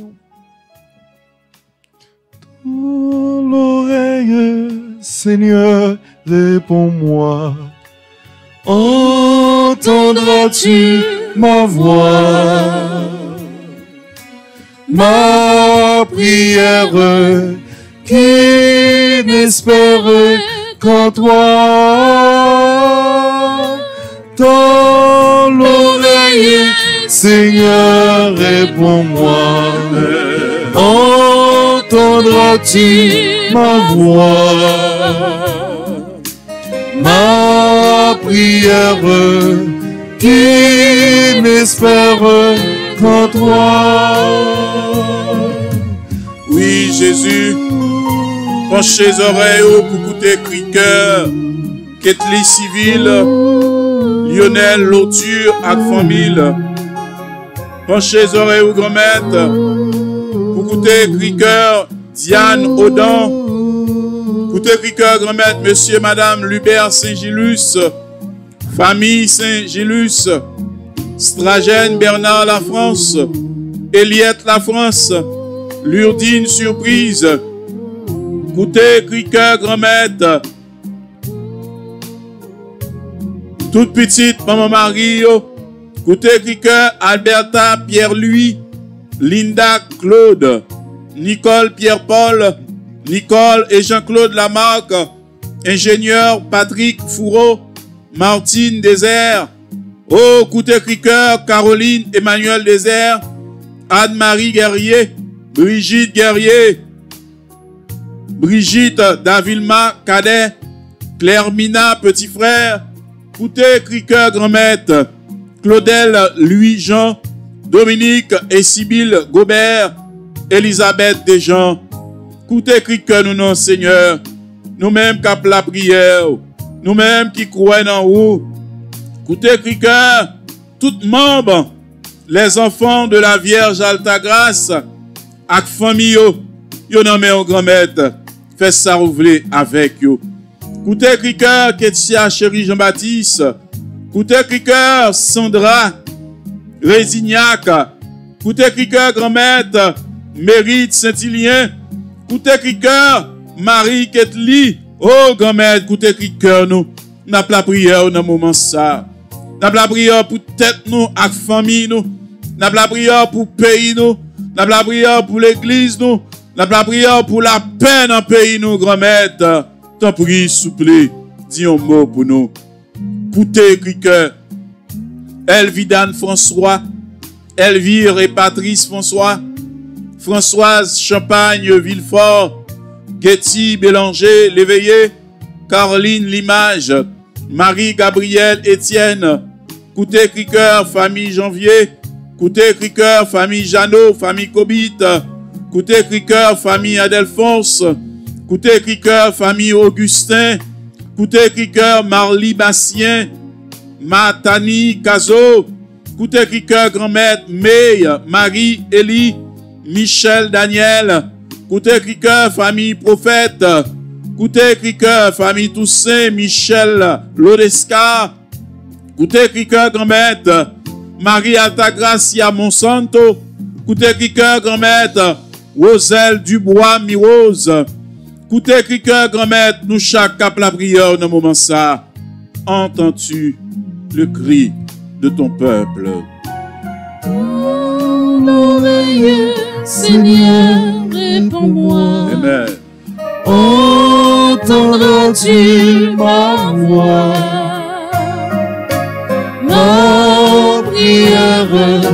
Dans l'oreille, Seigneur, réponds-moi. Entendras-tu ma voix? Ma prière qui n'espère qu'en toi. Dans l'oreille, Seigneur, réponds-moi. Entendras-tu ma voix? Ma prière qui n'espère qu'en toi. Oui, Jésus, penchez les oreilles pour écouter cri cœur, Ketli Civil, Lionel Lauture ak famille. Penchez les oreilles au grand maître pour écouter cri cœur, Diane Audan. Écoutez cri cœur grand maître, monsieur, madame Lubert Saint-Gilus, famille Saint-Gilus, Stragène Bernard La France, Eliette La France, Lurdine Surprise. Écoutez cri cœur grand maître, toute petite maman Marie. Écoutez cri cœur Alberta Pierre-Louis, Linda Claude, Nicole Pierre-Paul, Nicole et Jean-Claude Lamarque, ingénieur Patrick Fourreau, Martine Désert. Oh, écoutez cri cœur Caroline Emmanuel Désert, Anne-Marie Guerrier, Brigitte Guerrier, Brigitte Davilma Cadet, Claire Mina Petit Frère. Écoutez cri cœur grand maître, Claudel Louis-Jean, Dominique et Sibylle Gobert, Elisabeth Desjean. Écoutez cri cœur nous non Seigneur, nous-mêmes qui appelons la prière, nous-mêmes qui croyons en vous. Écoutez cri cœur, tout membre, les enfants de la Vierge Altagrace, avec famille, yo nommé au grand maître, fait ça rouvler avec yo. Écoutez cri cœur, Ketia chéri Jean-Baptiste. Écoutez cri cœur, Sandra Résignac. Écoutez cri cœur, grand maître, Mérite Saint-Hilien. Écoutez cri cœur, Marie Ketli. Oh, grand maître, écoutez cri cœur, nous. N'a pas la prière dans le moment ça. N'a pas la prière pour tête nous, avec famille nous. N'a pas la prière pour pays nous. N'a pas la prière pour l'église nous. N'a pas la prière pour la paix dans le pays nous, grand maître. T'en prie, s'il vous plaît, dis un mot pour nous. Écoutez cri cœur. Elvidane François, Elvire et Patrice François, Françoise Champagne Villefort, Getty Bélanger Léveillé, Caroline Limage, Marie-Gabrielle Étienne. Écoutez cri cœur, famille Janvier. Écoutez cri cœur, famille Jeannot, famille Cobit. Écoutez cri cœur, famille Adelphonse. Écoutez cri cœur, famille Augustin. Écoutez cri cœur, Marly Bastien, Matani Cazo. Écoutez cri cœur, grand maître, May, Marie, Élie, Michel, Daniel. Écoutez cri cœur, famille Prophète. Écoutez cri cœur, famille Toussaint, Michel, Lodesca. Écoutez cri cœur, grand maître, Marie Altagracia Monsanto. Écoutez cri cœur, grand maître, Roselle Dubois Mirose. Écoutez cri cœur, grand maître, nous chaque cap la prière dans le moment ça. Entends-tu le cri de ton peuple? L'oreille, Seigneur, réponds-moi. Amen. Entendras-tu ma voix? Ma prière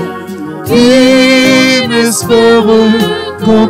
qui n'espère qu'en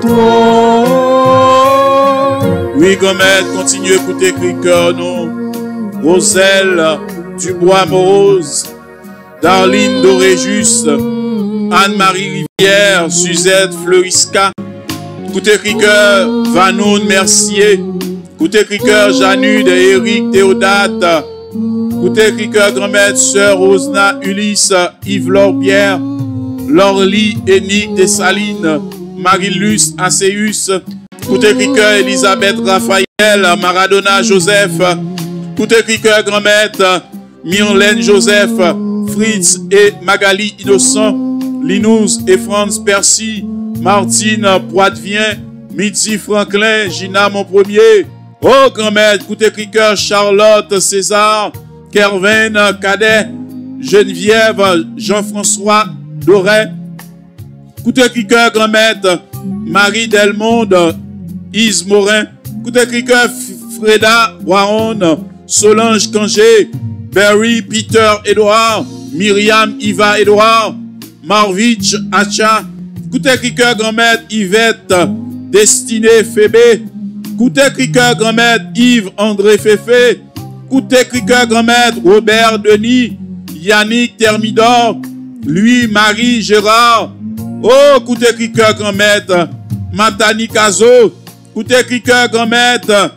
toi. Oui, grand maître, continue à écouter cri cœur, nous. Roselle Dubois Morose, Darline Doréjus, Anne-Marie Rivière, Suzette Fleurisca. Écoutez cri cœur, Vanoun Mercier. Écoutez cri cœur, Janude et Éric Théodate. Écoutez cri cœur, grand maître, sœur Osna Ulysse, Yves-Laure Pierre, Lorly Énique Dessalines, Marie-Luce Acéus. Écoutez cri cœur, Elisabeth Raphaël Maradona Joseph, Coute Criqueur Grand-Maître, Myrlène Joseph, Fritz et Magali Innocent, Linous et Franz Percy, Martine Poitvien, Midi Franklin, Gina mon premier, oh Grand-Maître, Coute Criqueur Charlotte César, Kervin Cadet, Geneviève, Jean-François Doré, Coute Criqueur Grand-Maître, Marie Delmonde, Yves Morin, Coute Criqueur Freda Waron, Solange Cangé, Barry Peter Edouard, Myriam Iva Edouard, Marvich Acha, Coute Criqueur Grand-Maître Yvette, Destinée Fébé, Coute Criqueur Grand-Maître Yves André Féfé, Coute Criqueur Grand-Maître Robert Denis, Yannick Thermidor, Louis-Marie Gérard, oh, Coute Criqueur Grand-Maître Matani Kazo, Coute Criqueur Grand-Maître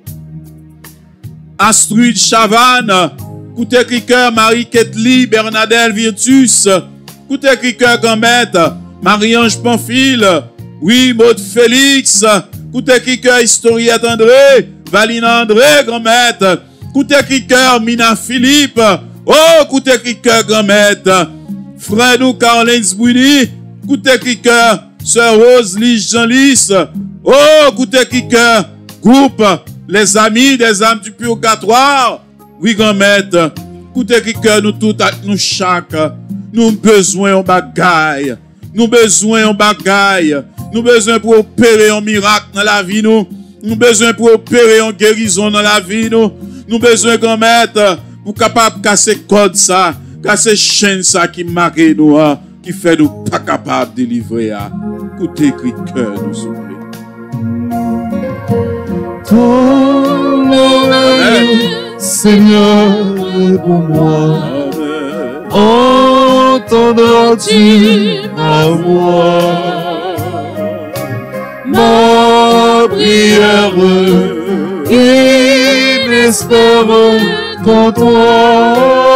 Astrid Chavannes, Coute Criqueur Marie-Ketli Bernadette Virtus, Coute Criqueur Grand-Maître Marie-Ange Pamphile, oui, Maud Félix, Coute Criqueur Historiette André, Valina André Grand-Maître, Coute Criqueur Mina Philippe, oh, Coute Criqueur Grand-Maître Fredou Caroline Zbouini, Coute Criqueur Sœur Rose Lige Jean-Lys, oh, Coute Criqueur groupe les amis des âmes du purgatoire, oui, Grand-Maître, Coute Criqueur nous tous, nous chaque, nous besoin en bagaille, nous besoin en bagaille, nous besoin pour opérer un miracle dans la vie, nous besoin pour opérer en guérison dans la vie, nous besoin, Grand-Maître, pour capable casser code ça, casser chaîne ça qui marque nous, qui fait nous pas capable de délivrer. Coute Criqueur nous souffle. Ton oreille, Seigneur, pour moi. Entendras-tu ma voix? Ma prière qui n'espère qu'en toi.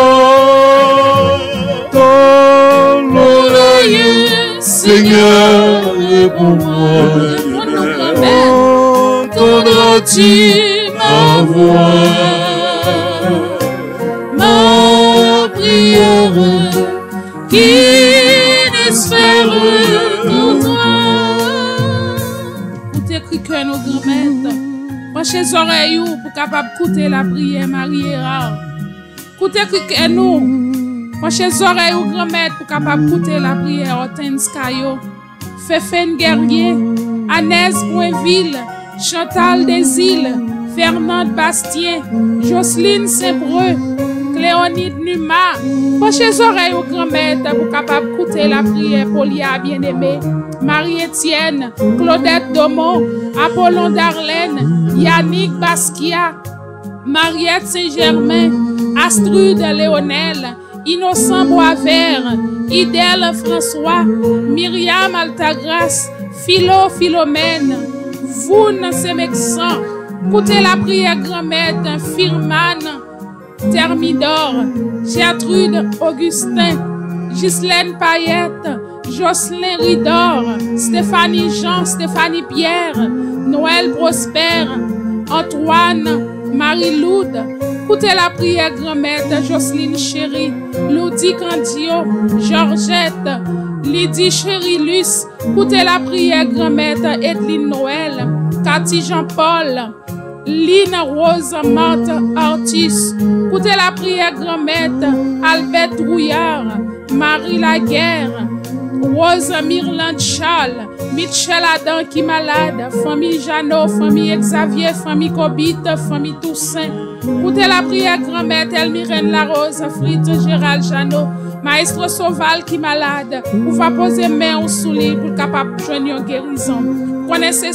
Ton oreille, Seigneur, réponds-moi. Entendras-tu ma voix? Ma prière qui n'espère qu'en toi. Coute Criqueur nos grand-mères, penchez les oreilles pour capable écouter la prière Marie-Hérard. Coute Criqueur nous, penchez les oreilles aux grand-mères pour capable écouter la prière Hortense Caillot, Féfène Guerrier, Anès Poinville, Chantal Desilles, Fernande Bastien, Jocelyne Saint-Breu, Cléonide Numa, penchez les oreilles aux grand-mères pour capable écouter la prière Polia bien-aimée, Marie-Étienne, Claudette Domont, Apollon Darlène, Yannick Basquiat, Mariette Saint-Germain, Astrude Léonel, Innocent Boisvert, Idèle François, Myriam Altagrace, Philo Philomène, Voun Semexan, écoutez la prière grand-mère Firman, Thermidor, Gertrude Augustin, Ghislaine Payette, Jocelyn Ridor, Stéphanie Jean, Stéphanie Pierre, Noël Prosper, Antoine, Marie-Loude, écoutez la prière grand-mère Jocelyne Chéri, Ludi Candio, Georgette, Lydie Chérilus, écoutez la prière grand-mère Edline Noël, Cathy Jean-Paul, Lynn Rose Marthe Artis, écoutez la prière grand-mère Albert Rouillard, Marie Laguerre, Rose Myrland Charles, Michel Adam qui malade, famille Jeannot, famille Xavier, famille Cobit, famille Toussaint. Écoutez la prière grand-mère Elmirène Larose, Fritz Gérald Jeannot, Maître Sauval qui malade. Vous va poser main sous lui pour capable de joindre une guérison. Connaissez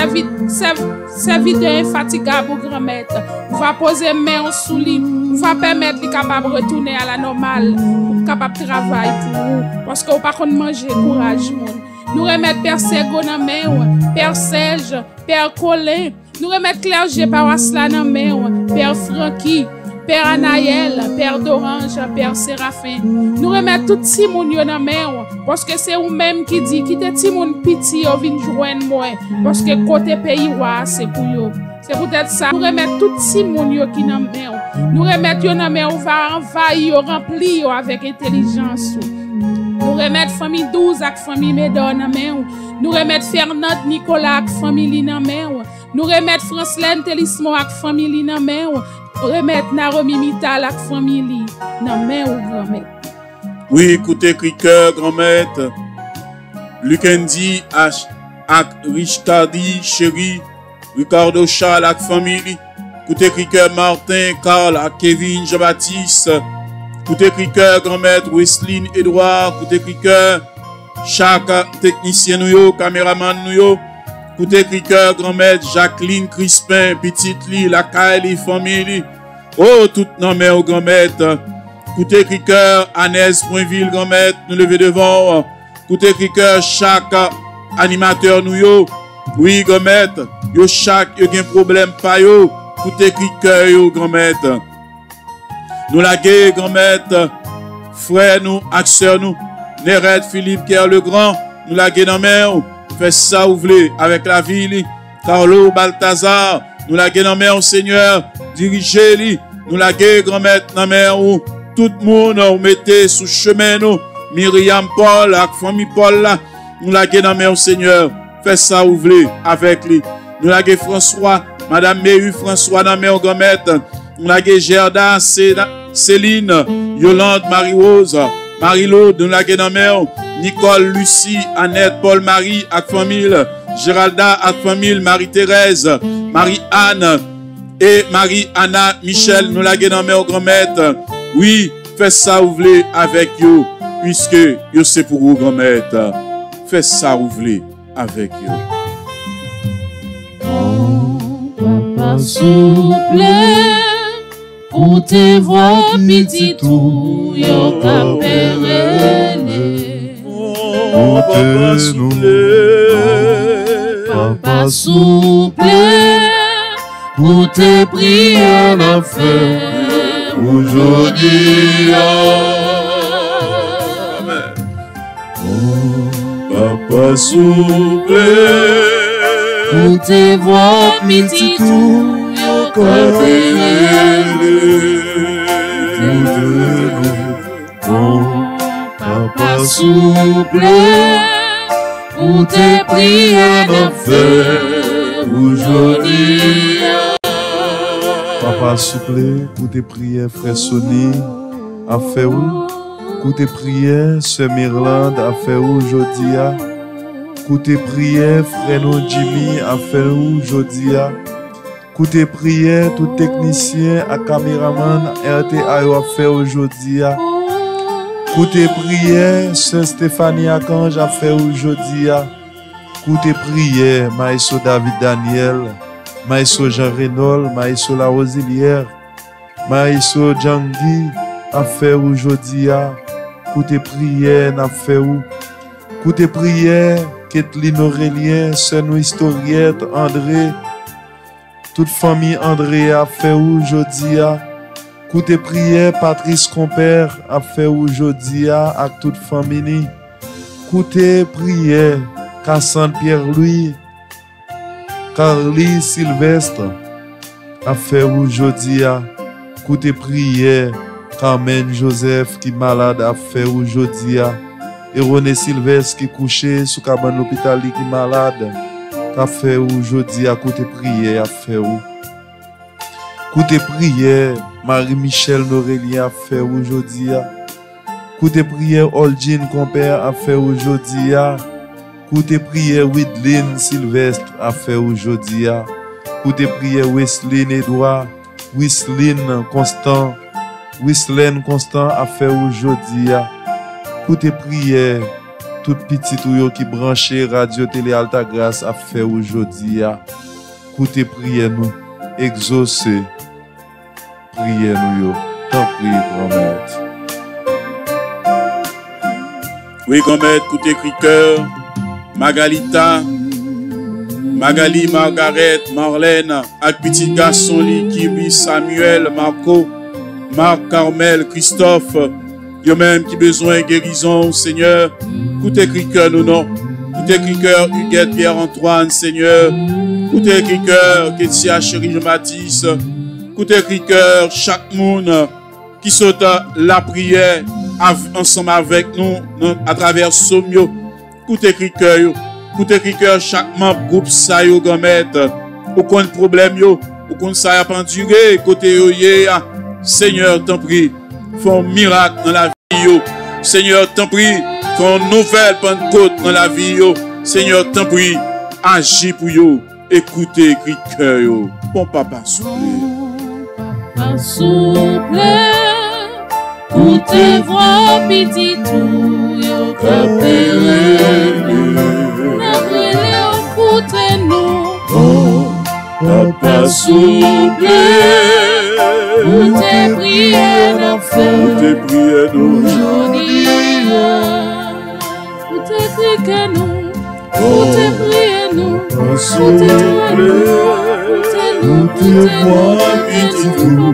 serviteur infatigable au grand-mère. Vous va poser main sous lui. Vous va permettre de capable de retourner à la normale. Pour capable de travailler pour vous. Parce que vous pas qu'on manger courage. Nous remettre Père Sergo dans main, Père Serge, Père Colin. Nous remettre Clergé Parasla dans main, Père Francky, Père Anaël, Père d'Orange, Père Séraphin. Nous remettre tout Timoun dans main, parce que c'est vous-même qui dit, quittez Timoun piti, ou vin joindre moi, parce que côté pays, c'est pour vous. C'est peut-être ça. Nous remettre tout petit monde qui dans main. Nous remettre yo dans main, on va envahir, remplir avec intelligence. Nous remettre famille 12 avec famille Médor dans main. Nous remettre Fernand Nicolas avec famille dans main. Nous remettre Francelaine Télismo avec famille dans main. Remettre Naromi Mital avec famille dans main ou grand-mère. Oui, écoutez, Criqueur, grand-maître. Lukendi, ak Richtardi, chéri. Ricardo Charles, ak famille. Écoutez, Criqueur, Martin, Carl, ak Kevin, Jean-Baptiste. Écoutez, Criqueur, grand-maître, Wesley, Edouard. Écoutez, Criqueur, chaque technicien nou yo, caméraman nou yo. Écoutez, Criqueur, grand-maître, Jacqueline, Crispin, Petite Lee, la Kaili, famille. Oh, tout non mais au grand-maître. Écoutez, Criqueur, Anès, Pointville, grand-maître, nous lever devant. Écoutez, Criqueur, chaque animateur nou yo. Oui, grand-maître, yo chaque, yo gen problème pa yo. Écoutez, Criqueur, yo, grand-maître. Nous la gué, grand-maître, frère nous, axeur nous, Néret, Philippe, Pierre le Grand, nous la gué dans mer, fait ça ou vle, avec la ville, Carlo, Balthazar, nous la gué dans mer, Seigneur, dirigez-li, nous la gué, grand-maître, dans mer, où tout le monde, ou mettez sous chemin nous, Myriam Paul, la famille Paul là, nous la gué dans mer, Seigneur, fait ça ou vle, avec lui, nous la gué François, Madame Méhu, François dans mer, grand-maître, nous la gué Gerda, Céline, Yolande, Marie-Rose, Marie-Laude, nous la gué dans mer, Nicole, Lucie, Annette, Paul-Marie, ak famille, Géralda, ak famille, Marie-Thérèse, Marie-Anne et Marie-Anna, Michel, nous la gué dans mer, grand-maître. Oui, faites ça ou vle avec you, puisque yo c'est pour vous, grand-maître. Faites ça ou vle avec you. Papa souple, pour te voir petit tout, yo capéré. Papa souple, Papa souple, pour te prier la fête aujourd'hui. Amen. Papa souple, pour te voir petit tout, yo Papa souple, pour te prier la fête aujourd'hui. Papa souple, pour tes prières, frère Sonny, a fait où? Pour tes prières, sœur Mirlande, a fait où aujourd'hui? Pour tes prières, frère nous Jimmy, a fait où aujourd'hui? Pour tes prières, tout technicien, à caméraman, RTA, a fait aujourd'hui? Pour tes prières, sœur Stéphanie Akange, a fait aujourd'hui? Pour tes prières, Maïso David Daniel, Maïso Jean Renol, Maïso La Rosilière, Maïso Djangui, a fait aujourd'hui. Pour tes prières, n'a fait où? Pour tes prières, Kathleen Aurélien, sœur nous historiette, André, toute famille André a fait aujourd'hui. Pour tes prières, Patrice Compère a fait aujourd'hui à toute famille. Pour tes prières, Cassandre Pierre-Louis, Carly Sylvestre a fait aujourd'hui. Pour tes prières, Carmen Joseph qui malade a fait aujourd'hui. Et René Sylvestre qui couché sous cabane l'hôpital qui malade a fait aujourd'hui. À côté prière a fait où? Côté prière, Marie-Michel Norélien a fait aujourd'hui. Côté prière, Olgine Compère a fait aujourd'hui. Côté prière, Widlin Sylvestre a fait aujourd'hui. Côté prière, Wesley Edouard, Wislin Constant a fait aujourd'hui. Côté prière, tout petit ou qui branché Radio Télé Alta Grâce a fait aujourd'hui. Côté prière nous, exaucer. Prière nous, tant prie, grand-maître. Oui, grand-maître, côté Criqueur, Magalita, Magali, Margaret, Marlène, avec petit garçon li, Kibi, Samuel, Marco, Marc, Carmel, Christophe, yo même qui besoin de guérison, Seigneur. Côté Criqueur, nous non. Côté Criqueur, Huguette, Pierre-Antoine, Seigneur. Écoutez, cœur, Ketia, chérie Matisse. Écoutez, cœur, chaque monde qui saute la prière ensemble avec nous à travers Somio. Écoutez, cœur. Écoutez, cœur, chaque membre groupe ça yo gamette. Aucun problème yo. Aucun ça a pas duré. Côté yo Seigneur, t'en prie. Fais un miracle dans la vie yo. Seigneur, t'en prie. Fais une nouvelle Pentecôte dans la vie yo. Seigneur, t'en prie. Agis pour yo. Écoutez, cœur yo. Bon papa, souple. Papa, souple. Pour te voir, petit tout, yo capere. Papa souple, pour tes prières d'enfer, aujourd'hui, pour tes prières nous, pour tes prières nous, pour tes prières nous, pour tes voix, petit tout,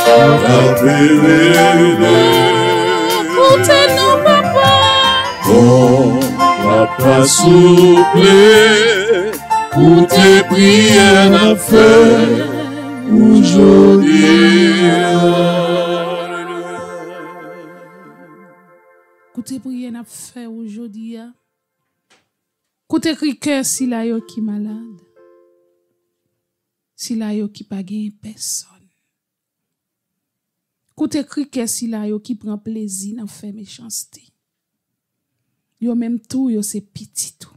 pour tes nous, papa, oh, papa souple. Pour tes prières d'enfer aujourd'hui. Pour tes prières d'enfer aujourd'hui. Pour tes cœur si la yo qui malade. Si la yo qui pas gagne personne. Pour tes cœur si la yo qui prend plaisir dans faire méchanceté. Yo même tout yo c'est petit tout.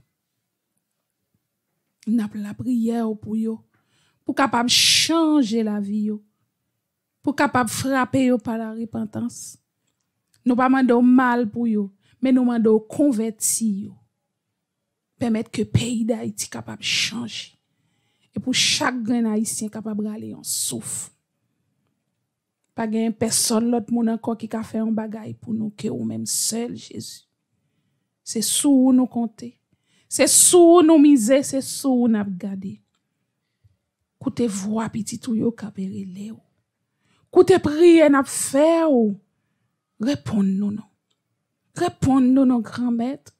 N'a pas la prière pour yo, pour capable changer la vie yo, pour capable frapper yo par la repentance. Nous pas mandons mal pour yo, mais nous mandons convertir yo. Permettre que pays d'Haïti capable changer. Et pour chaque grand haïtien capable aller en souffle. Pas gain personne l'autre monde encore qui a fait un bagay pour nous que ou même seul Jésus. C'est sous nous compter. C'est sous nous miser, c'est sous nous garder. Koute voix petit tout yo kapere le ou. Koute prier n'a faire ou. Répondre-nous non. Répondre-nous non grand maître.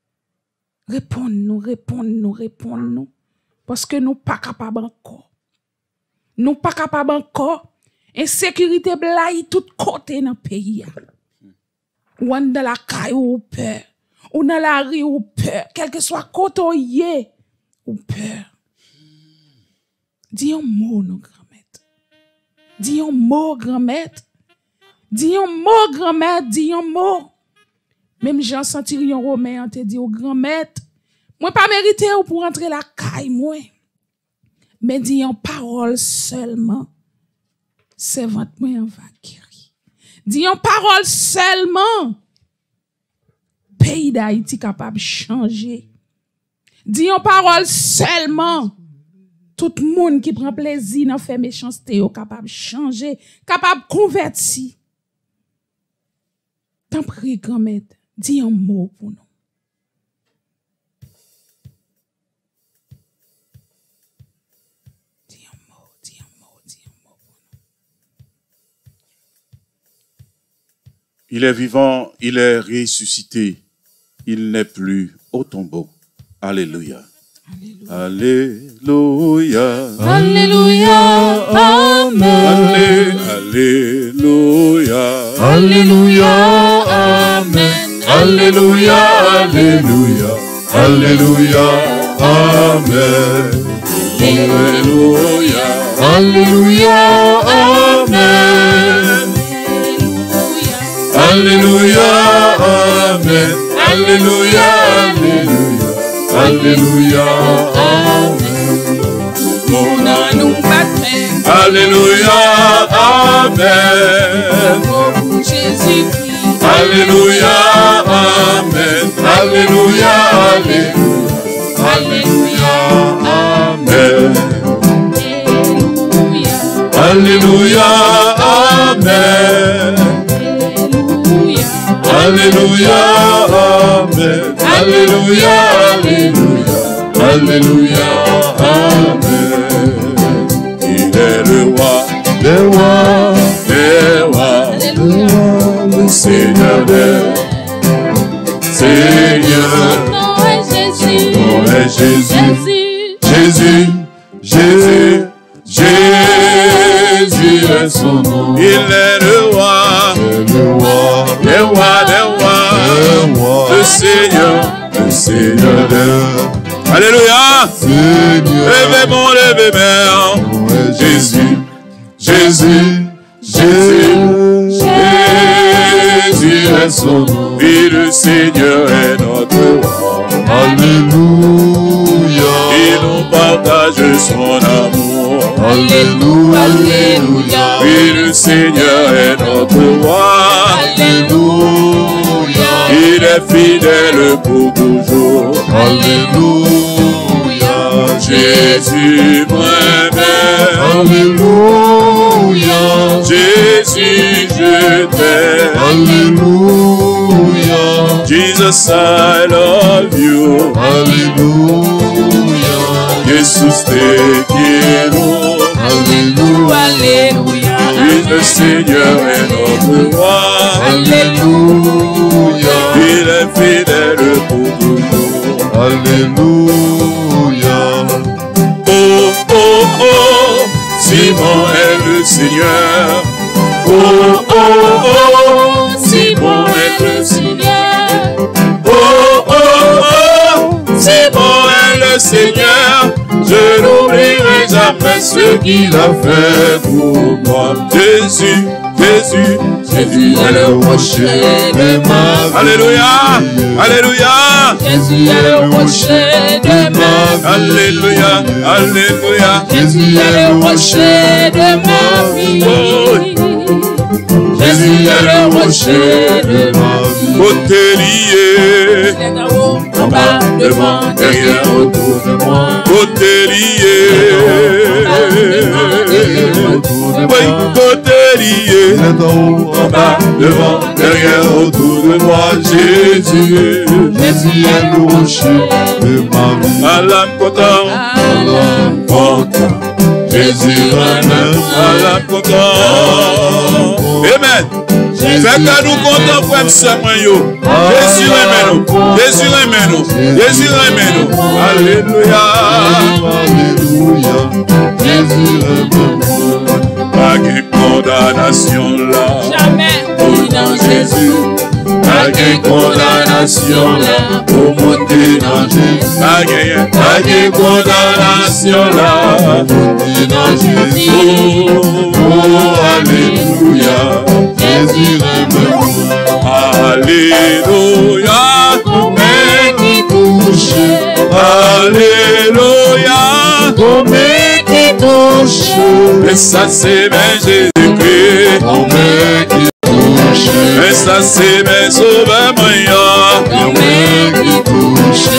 Répondre-nous. Parce que nous pas capable encore. Nous pas capable encore. Insécurité blaye tout côté dans pays. Ou en dans la caille ou peur. Ou dans la rue ou peur. Quel que soit côté ou peur. Dis un mot, non, grand-mère. Dis un mot, grand-mère. Dis un mot, grand-mère. Dis un mot. Même Jean Centurion Romain te dit au grand-mère, moi pas mérité ou pour entrer la caille, moi. Mais dis en parole seulement. Servante moi en va guérir. Dis en parole seulement. Pays d'Haïti capable de changer. Dis en parole seulement. Tout le monde qui prend plaisir dans faire méchanceté est capable de changer, capable de convertir. T'en prie, grand-mère, dis un mot pour nous. Dis un mot pour nous. Il est vivant, il est ressuscité, il n'est plus au tombeau. Alléluia. Alléluia. Alléluia. Amen. Alléluia. Alléluia. Amen. Alléluia. Alléluia. Alléluia. Amen. Alléluia. Alléluia. Amen. Alléluia. Amen. Alléluia. Alléluia. Alléluia, amen. Mon nous baptême. Alléluia, amen. Pour Jésus-Christ. Alléluia, amen. Alléluia, alléluia. Alléluia, amen. Alléluia, amen. Alléluia, amen. Alléluia, alléluia, alléluia, amen. Il est le roi, Le roi, le roi, le Seigneur des Seigneur, Nom est Jésus. nom est Jésus, Jésus. Jésus, est son nom. Il est le roi, Le roi, des rois, des rois, le Seigneur des. Alléluia. Seigneur, Levez mon, levez mère. nom est Jésus, Jésus, Jésus, Jésus est son nom. Oui, le Seigneur est notre roi. Alléluia, Et nous partage son amour. Alléluia, Alléluia. Oui, le Seigneur est notre roi. Alléluia, Il est fidèle pour toujours. Alléluia, Jésus m'aime. Alléluia, Jésus, je t'aime. Alléluia, Jesus, I love you. Alléluia, Jesus, te quiero. Alléluia, Alléluia. Oui, le Seigneur est notre roi. Alléluia, Il est fidèle pour toujours. Alléluia. Oh, oh, oh, Simon est le Seigneur. Oh, oh, oh, Simon est le Seigneur. Oh, oh, oh, Simon est le Seigneur. Je n'oublierai jamais ce qu'il a fait pour moi. Jésus, Jésus, Jésus est le rocher de ma vie. Alléluia, Alléluia. Jésus est le rocher de ma vie. Alléluia, Alléluia. Jésus est le rocher de ma vie. Jésus est le rocher de ma vie. Côté lié, Il est en haut, en bas, devant, derrière, autour de moi. côté lié. Oui, côté lié. Il est en haut, En bas, devant, derrière, autour de moi, Jésus. Jésus est le rocher de ma vie. À l'âme content, content. Jésus m'aime, à l'âme content. Amen. Fait que nous comptons frère Samuel. Jésus aime nous. Jésus aime nous. Jésus aime nous. Alléluia. Alléluia, Jésus est mon Pas de condamnation là. Jamais, oui, dans Jésus. Pas de condamnation là. Pour monter dans Jésus. Pas de condamnation là. Dieu dans Jésus. Oh, alléluia. Jésus est mon Alléluia. Combien qui touche, Alléluia. Combien qui touche, Et ça c'est bien Jésus-Christ. combien qui touche, Et ça c'est bien sauveur moyen. combien qui touche,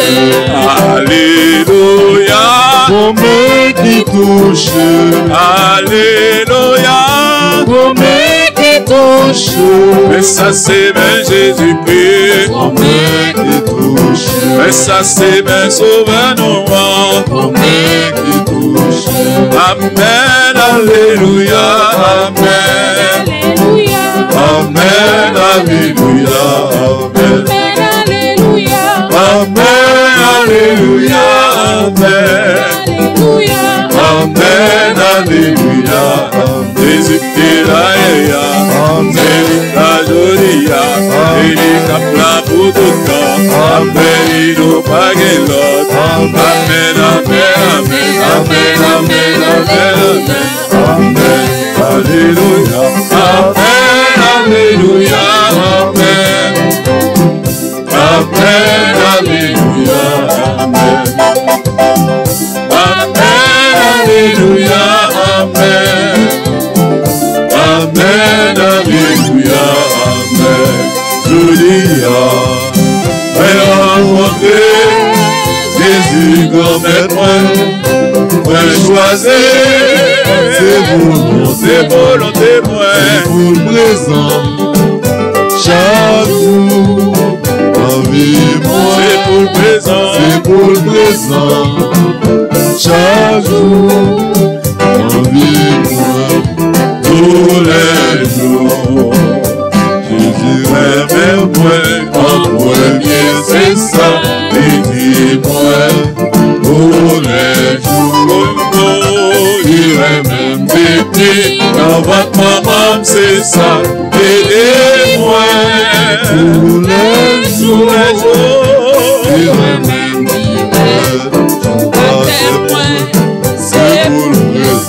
Alléluia. combien qui touche, Alléluia. combien qui touche, Et ça c'est bien Jésus-Christ. combien qui touche, Et ça c'est bien sauveur nous. combien qui touche, Amen. Alléluia. Amen. Alléluia. Amen. Alléluia. Amen. Alléluia. Amen, Alléluia, Amen. Alléluia. Amen, Alléluia. Jésus est là, Amen, la jolia, il est capable pour tout le temps. Amen, il nous pague l'autre. Amen, Amen, Amen, Amen, Amen, Amen, Alléluia. Amen, Alléluia, Amen. Amen, Alléluia, Amen. Amen, Alléluia, Amen. Amen, Alléluia, Amen. Julia, vais rencontrer Jésus grand maître, moi choisir, c'est volonté, moi. pour le présent, chaque jour, ma vie, moi, C'est pour le présent, c'est pour le présent, chaque jour, ma vie, moi, tous les jours. Jésus Même moi, en premier, c'est ça, et dis-moi, tous les jours. Il est même bébé dans votre ça, aidez-moi. Tous les jours, même c'est pour le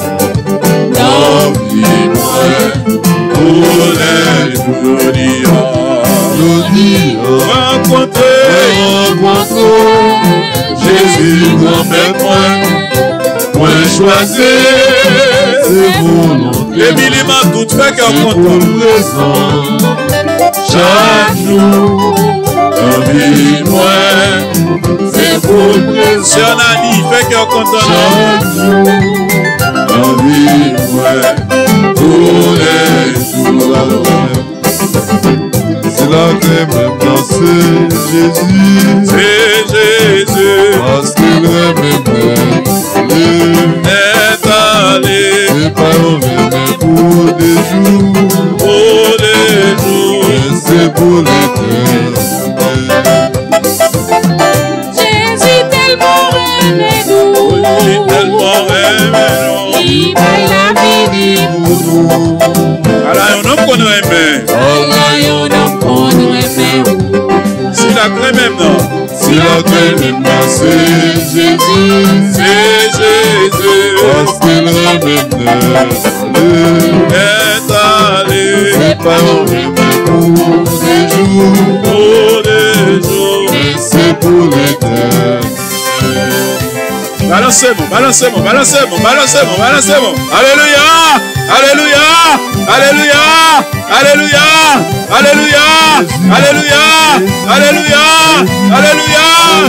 rencontrer Jésus, grand-père point choisi, c'est volonté. Et Billy m'a tout fait qu'un content. Chaque jour, dans vie moi, c'est pour le présent. C'est un ami, fait qu'un content. Chaque jour, dans vie moi, tous les jours. C'est la crème même dans Jésus. C'est Jésus. Parce qu'il est allé. C'est pas au même pour des jours. Pour des jours. Et c'est pour l'éternité. Jésus tellement aimé nous. Jésus tellement aimé nous. Il paye la vie pour nous. Alors, on a qu'on aimé. Si la crème même non. Si la crème même non, c'est Jésus. C'est Jésus. Parce qu'il est allé. C'est pas au même pour des jours. Pour des jours. Et c'est pour l'éternité. Balancez-moi, balancez-moi, balancez-moi, balancez-moi, balancez-moi. Alléluia, alléluia, alléluia, alléluia, alléluia, alléluia, alléluia, alléluia.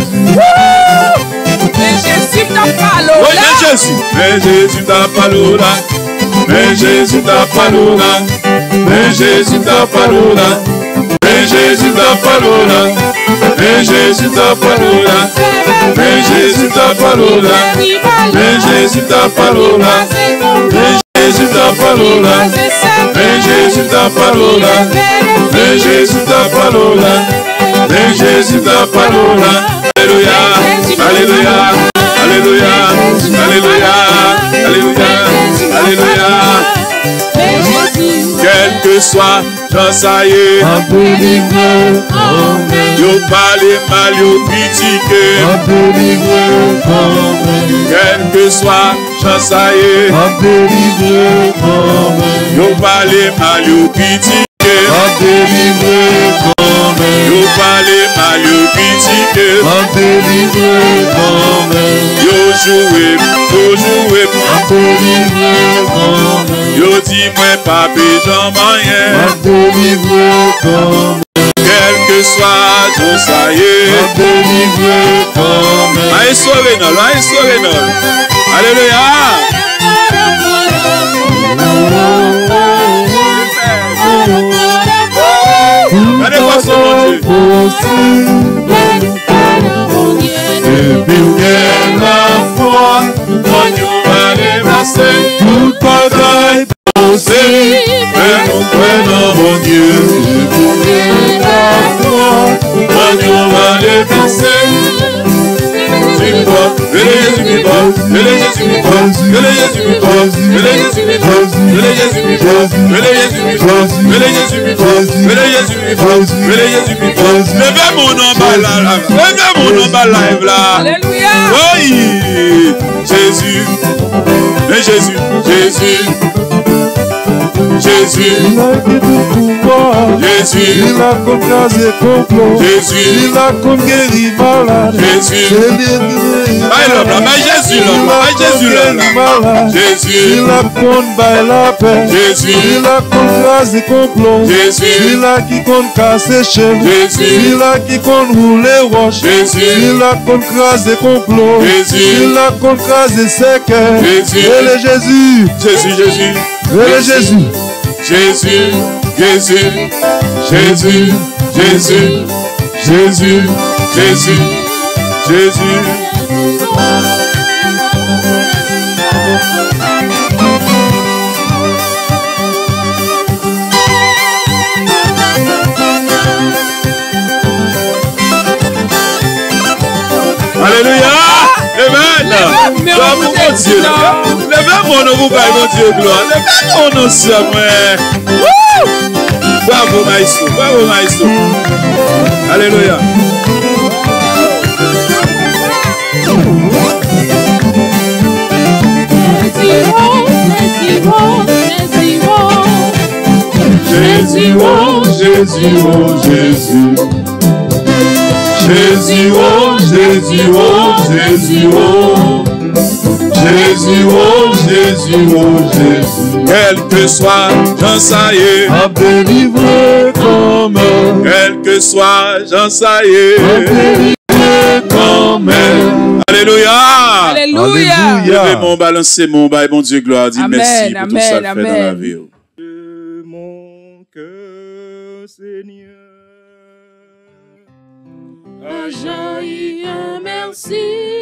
Mais Jésus t'a pas l'eau Oui, là. mais Jésus t'a pas l'eau là. Mais Jésus t'a pas l'eau là. Mais Jésus t'a pas l'eau là. Mais Jésus t'a pas l'eau là. Mais Jésus t'a pas l'eau là. Mais Jésus t'a pas l'eau là. Mais Jésus t'a pas l'eau là. Mais Jésus t'a pas l'eau là. Mais Jésus t'a pas l'eau là. Mais Jésus t'a pas l'eau là. Mais Jésus t'a pas l'eau là. Alléluia, alléluia, alléluia, alléluia, alléluia, alléluia. Quel que soit, j'en ça y est. Yo parle mal, yo critiqué. Quel que soit, j'en ça y est. Yo parle mal, yo critiqué. Yo parle mal, yo critiqué. Yo joué, yo dit moi pas besoin moyen. Quel que soit, je ça y est. Aïe sorenol, aïe sorenol. Alléluia. Allez voir son Dieu. Et puis la foi, quand nous allons passer, tout bagaille possible, mais nous prenons mon Dieu. Et puis la foi, quand nous allons passer, levez mon nom live là. Alléluia. Oui, Jésus, mais Jésus, Jésus, Jésus, Jésus, il a comme casé complot, Jésus, il a comme guéri malade, Jésus, Jésus, il a comme bail la paix, Jésus, il a comme casé complot, Jésus, il a qui compte casser chef, Jésus, il a qui compte rouler roche, Jésus, il a comme casé complot, Jésus, il a comme casé sec, Jésus, et le Jésus, Jésus, Jésus, et le Jésus, Jésus, Jésus, Jésus, Jésus, Jésus, Jésus, Jésus. Alléluia. Amen. Amen. Gloire pour mon Dieu. Levez mon nom, vous baillez mon Dieu, gloire. Levez mon nom, c'est moi. Bravo, maestro. Bravo, maestro. Alléluia. Jésus, oh Jésus, oh Jésus. Jésus, oh Jésus, oh Jésus, oh. Jésus, oh Jésus, oh Jésus. Quel que soit Jean Saillé, a délivré comme quel que soit Jean Saillé, a délivré comme Alléluia. Alléluia. Levez mon balancez mon bail, mon Dieu, gloire. Dis Amen, merci pour tout ça fait dans la amen. vie. De mon cœur, Seigneur, a jailli un merci.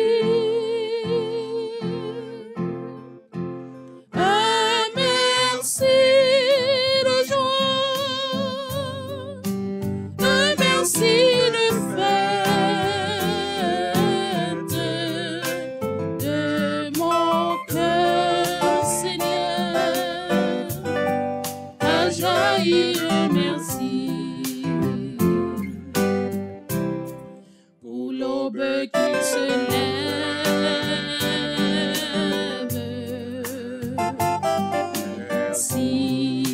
Un merci de joie. Un merci de fête. De mon cœur, Seigneur, a jailli un merci. Pour l'aube qui se lève. Merci,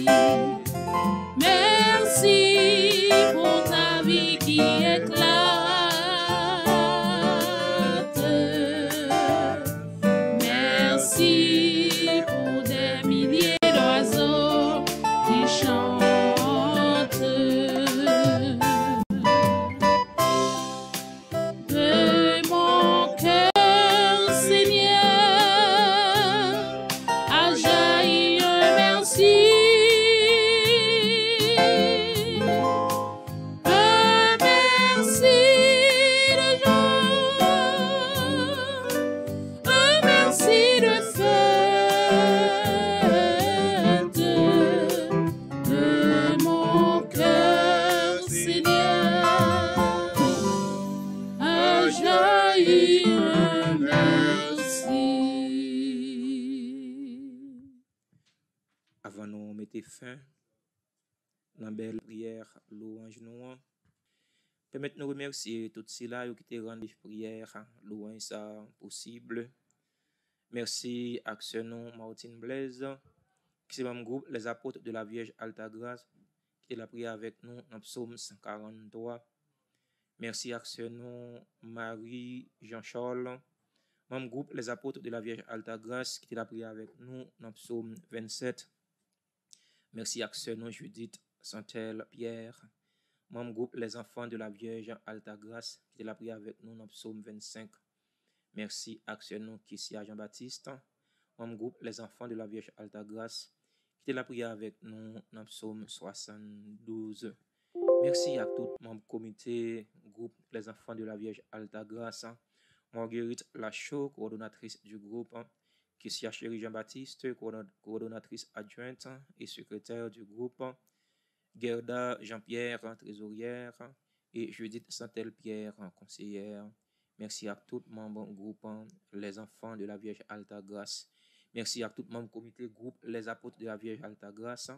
merci pour ta vie qui éclate. Merci pour des milliers d'oiseaux qui chantent. De mon cœur, Seigneur, a jailli un merci. Un merci de joie. Un merci de fête. De mon cœur, Seigneur, a jailli un merci. Avant nous mettre fin dans la belle prière louange nous, permettez nous remercier tous ceux-là qui te rendent prière louange ça possible. Merci action nous Martine Blaise qui est dans le groupe les apôtres de la Vierge Alta Grâce qui est la prière avec nous dans psaume 143. Merci action nous Marie Jean-Charles membre groupe les apôtres de la Vierge Alta Grâce qui est la prière avec nous dans psaume 27. Merci action nous Judith Santel Pierre membre groupe les enfants de la Vierge Alta Grâce qui est la prière avec nous dans psaume 25. Merci action nous Kissia Jean-Baptiste membre groupe les enfants de la Vierge Alta Grâce qui est la prière avec nous dans psaume 72. Merci à tout membre comité groupe les enfants de la Vierge Alta Grâce, Marguerite Lachaud, coordonnatrice du groupe, Kissia Chéri Jean-Baptiste, coordonnatrice adjointe et secrétaire du groupe, Gerda Jean-Pierre, trésorière, et Judith Santel-Pierre, conseillère. Merci à tout membre groupe les enfants de la Vierge Alta Grâce. Merci à tout membre comité groupe les apôtres de la Vierge Alta Grâce,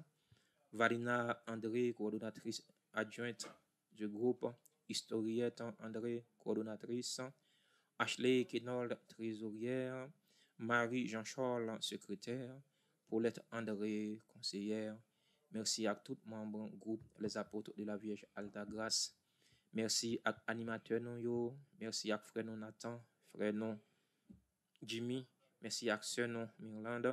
Valina André, coordonnatrice adjointe du groupe, Historiette André, coordonnatrice, Ashley Kenold, trésorière, Marie Jean-Charles, secrétaire, Paulette André, conseillère. Merci à tout membre groupe les apôtres de la Vierge Alta Grâce. Merci à animateur nous, merci à frère non Nathan, frère non Jimmy, merci à sœur non Mirlande.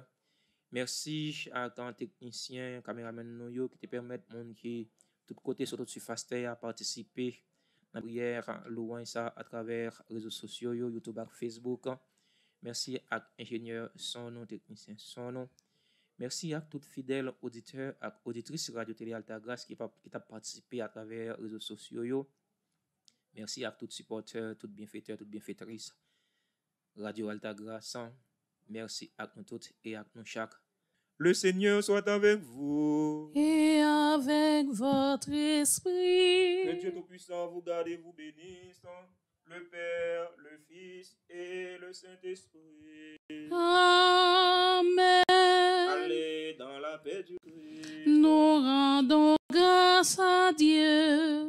Merci à tant technicien, caméraman nous qui te permettent monde qui tout côté sur toute surface à participer à la prière louange ça à travers les réseaux sociaux YouTube et Facebook. Merci à ingénieur son nom, technicien son nom. Merci à tout fidèle auditeur et auditrice Radio Télé Alta Grâce qui a participé à travers les réseaux sociaux. Merci à tout supporter, tout bienfaiteur, toute bienfaitrice Radio Alta Grâce. Merci à nous toutes et à nous chaque. Le Seigneur soit avec vous. Et avec votre esprit. Que Dieu Tout-Puissant vous garde et vous bénisse. Le Père, le Fils et le Saint-Esprit. Amen. Allez dans la paix du Christ. Nous rendons grâce à Dieu.